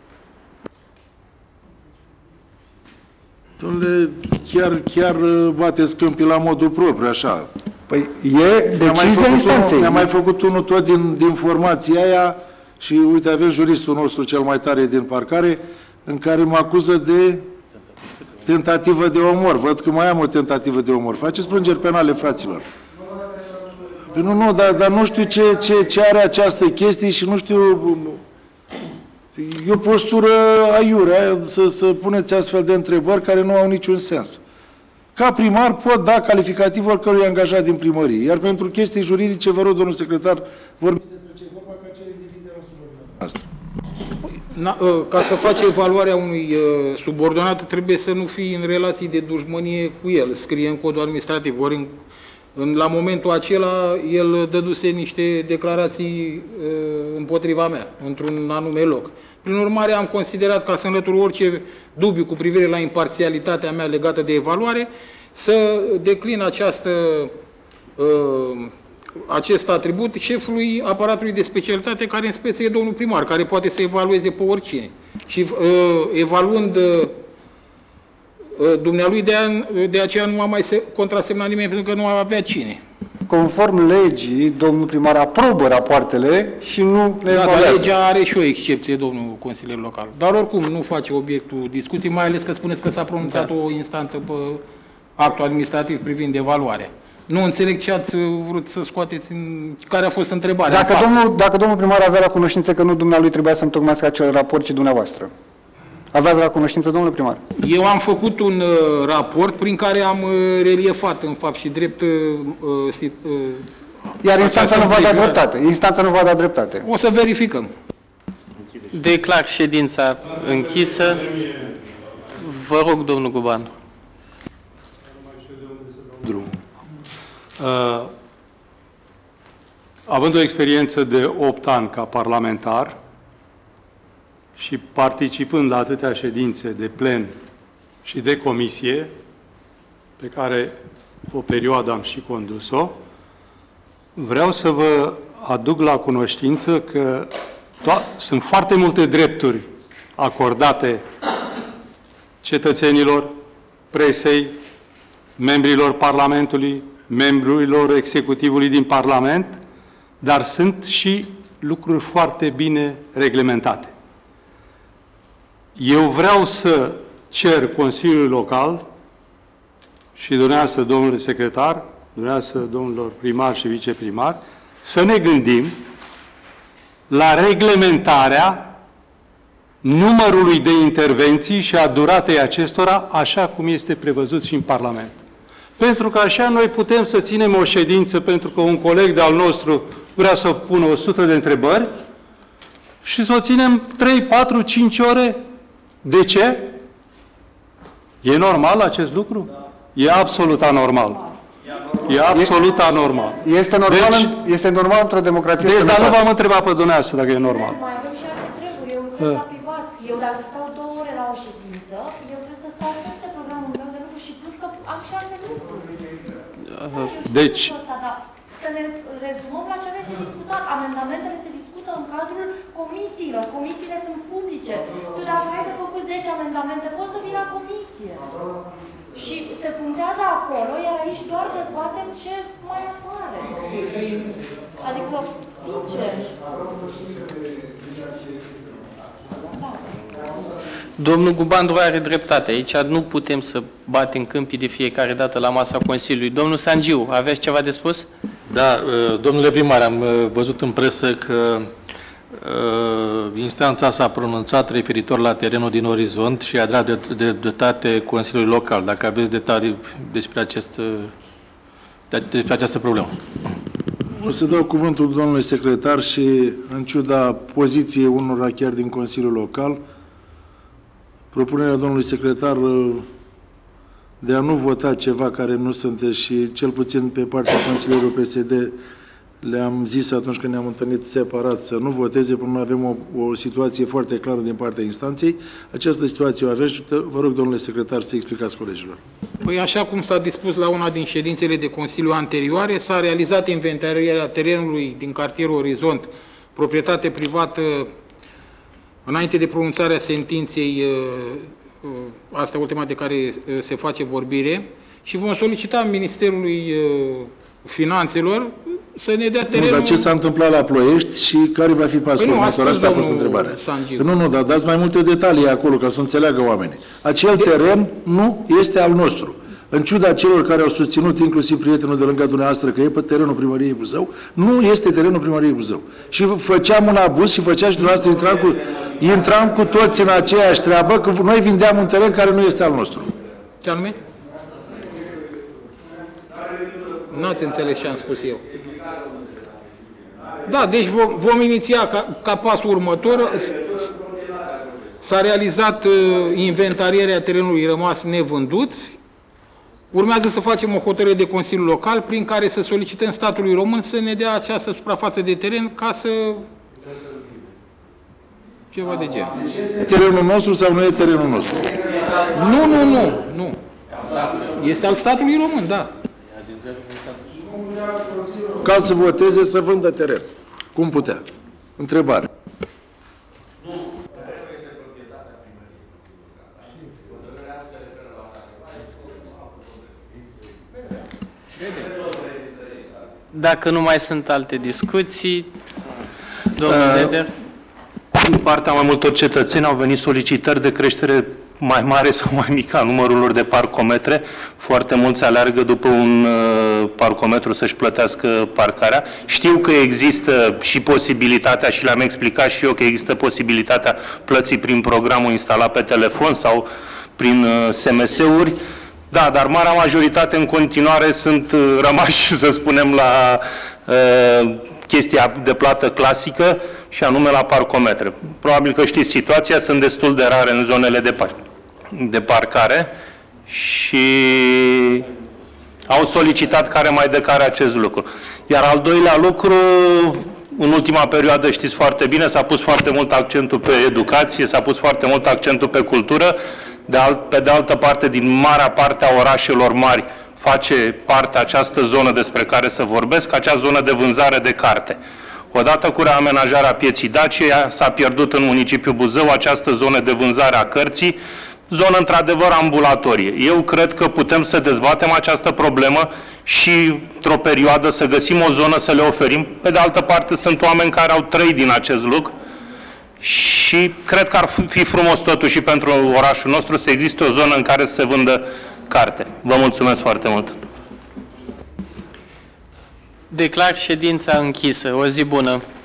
Dom'le, chiar, chiar bateți câmpii la modul propriu, așa. Păi e decizia instanței. Ne-a mai făcut unul tot din, din formația aia și, uite, avem juristul nostru cel mai tare din parcare, în care mă acuză de tentativă de omor. Văd că mai am o tentativă de omor. Faceți plângeri penale, fraților. Păi nu, nu, dar, dar nu știu ce, ce, ce are această chestie și nu știu... E o postură aiurea să, să puneți astfel de întrebări care nu au niciun sens. Ca primar pot da calificativ oricărui angajat din primărie. Iar pentru chestii juridice, vă rog, domnul secretar, vorbiți despre ce vorba, ca cele individuale noastre. Ca să faci evaluarea unui subordonat, trebuie să nu fii în relații de dușmănie cu el. Scrie în codul administrativ. Ori în, în, la momentul acela, el dăduse niște declarații împotriva mea, într-un anume loc. Prin urmare, am considerat, ca să înlătur orice dubiu cu privire la imparțialitatea mea legată de evaluare, să declin această, uh, acest atribut șefului aparatului de specialitate, care în speță e domnul primar, care poate să evalueze pe oricine. Și uh, evaluând uh, dumnealui, de, an, de aceea nu a mai contrasemnat nimeni, pentru că nu avea cine. Conform legii, domnul primar aprobă rapoartele și nu le evaluează. Da, dar legea are și o excepție, domnul consilier local. Dar oricum nu face obiectul discuției, mai ales că spuneți că s-a pronunțat da. o instanță pe actul administrativ privind evaluarea. Nu înțeleg ce ați vrut să scoateți, în... care a fost întrebarea. Dacă domnul, dacă domnul primar avea la cunoștință că nu dumnealui trebuia să întocmească acel raport, ci dumneavoastră, aveați la cunoștință, domnule primar? Eu am făcut un uh, raport prin care am uh, reliefat în fapt și drept... Uh, uh, Iar instanța nu va da dreptate. Instanța nu va da dreptate. O să verificăm. Declar ședința închisă. Vă rog, domnul Guban. Uh, având o experiență de opt ani ca parlamentar, și participând la atâtea ședințe de plen și de comisie, pe care o perioadă am și condus-o, vreau să vă aduc la cunoștință că sunt foarte multe drepturi acordate cetățenilor, presei, membrilor Parlamentului, membrilor executivului din Parlament, dar sunt și lucruri foarte bine reglementate. Eu vreau să cer Consiliului Local și dumneavoastră, domnule secretar, dumneavoastră, domnilor primari și viceprimari, să ne gândim la reglementarea numărului de intervenții și a duratei acestora, așa cum este prevăzut și în Parlament. Pentru că așa noi putem să ținem o ședință, pentru că un coleg de-al nostru vrea să pună o sută de întrebări și să o ținem trei, patru, cinci ore. De ce? E normal acest lucru? E absolut anormal. E absolut anormal. Este normal, deci, în, este normal într-o democrație. De, dar nu v-am întrebat pe dumneavoastră dacă e normal. Mai avem și alte treburi. Eu lucrez la privat. Eu dacă stau două ore la o ședință, eu trebuie să stau peste programul meu de lucru și plus că am și alte lucruri. Deci... Să ne rezumăm la ce avem de discutat. Amendamentele se discută în cadrul comisiilor. Comisiile sunt publice. Tu dacă ai de făcut zece amendamente, poți să vii la comisie. Și se punctează acolo, iar aici doar dezbatem ce mai afară. Adică, sincer... Da. Domnul Gubandru are dreptate. Aici nu putem să batem câmpii de fiecare dată la masa Consiliului. Domnul Sangiu, aveți ceva de spus? Da, domnule primar, am văzut în presă că instanța s-a pronunțat referitor la terenul din Orizont și a dat de dreptate Consiliului Local. Dacă aveți detalii despre, acest, despre această problemă. O să dau cuvântul domnului secretar și, în ciuda poziției unora chiar din Consiliul Local, propunerea domnului secretar de a nu vota ceva care nu sunteți și, cel puțin pe partea consilierului P S D, Le-am zis atunci când ne-am întâlnit separat să nu voteze până nu avem o, o situație foarte clară din partea instanței. Această situație o aveți. Vă rog, domnule secretar, să explicați colegilor. Păi așa cum s-a dispus la una din ședințele de Consiliu anterioare, s-a realizat inventarierea terenului din cartierul Orizont, proprietate privată, înainte de pronunțarea sentinței, asta ultima de care se face vorbire, și vom solicita Ministerului Finanțelor să ne dea terenul... Nu, dar ce s-a întâmplat la Ploiești și care va fi pasul păi următor? Asta a fost întrebarea. Nu, nu, dar dați mai multe detalii acolo ca să înțeleagă oamenii. Acel de... teren nu este al nostru. În ciuda celor care au susținut, inclusiv prietenul de lângă dumneavoastră, că e pe terenul Primăriei Buzău, nu este terenul Primăriei Buzău. Și făceam un abuz și făcea și dumneavoastră, intram cu, intram cu toți în aceeași treabă, că noi vindeam un teren care nu este al nostru. Ce anume? N-ați înțeles ce am spus eu. Da, deci vom, vom iniția ca, ca pasul următor. S-a realizat uh, inventarierea terenului rămas nevândut. Urmează să facem o hotărâre de Consiliu Local prin care să solicităm statului român să ne dea această suprafață de teren ca să... ceva de gen. Este terenul nostru sau nu e terenul nostru? Nu, nu, nu, nu. Este al statului român, da. Ca să voteze să vândă teren. Cum putea? Întrebare. Dacă nu mai sunt alte discuții, domnul Deder. Din partea mai multor cetățeni au venit solicitări de creștere mai mare sau mai mică a numărului de parcometre. Foarte mulți aleargă după un uh, parcometru să-și plătească parcarea. Știu că există și posibilitatea, și le-am explicat și eu, că există posibilitatea plății prin programul instalat pe telefon sau prin uh, S M S-uri. Da, dar marea majoritate în continuare sunt uh, rămași, să spunem, la uh, chestia de plată clasică, și anume la parcometre. Probabil că știți situația, sunt destul de rare în zonele de, par de parcare și au solicitat care mai de care acest lucru. Iar al doilea lucru, în ultima perioadă știți foarte bine, s-a pus foarte mult accentul pe educație, s-a pus foarte mult accentul pe cultură. De alt, pe de altă parte, din marea parte a orașelor mari face parte această zonă despre care să vorbesc, acea zonă de vânzare de carte. Odată cu reamenajarea pieții Dacia, s-a pierdut în municipiul Buzău această zonă de vânzare a cărții, zonă într-adevăr ambulatorie. Eu cred că putem să dezbatem această problemă și într-o perioadă să găsim o zonă să le oferim. Pe de altă parte, sunt oameni care au trăit din acest lucru și cred că ar fi frumos totuși pentru orașul nostru să existe o zonă în care să se vândă carte. Vă mulțumesc foarte mult! Declar ședința închisă. O zi bună!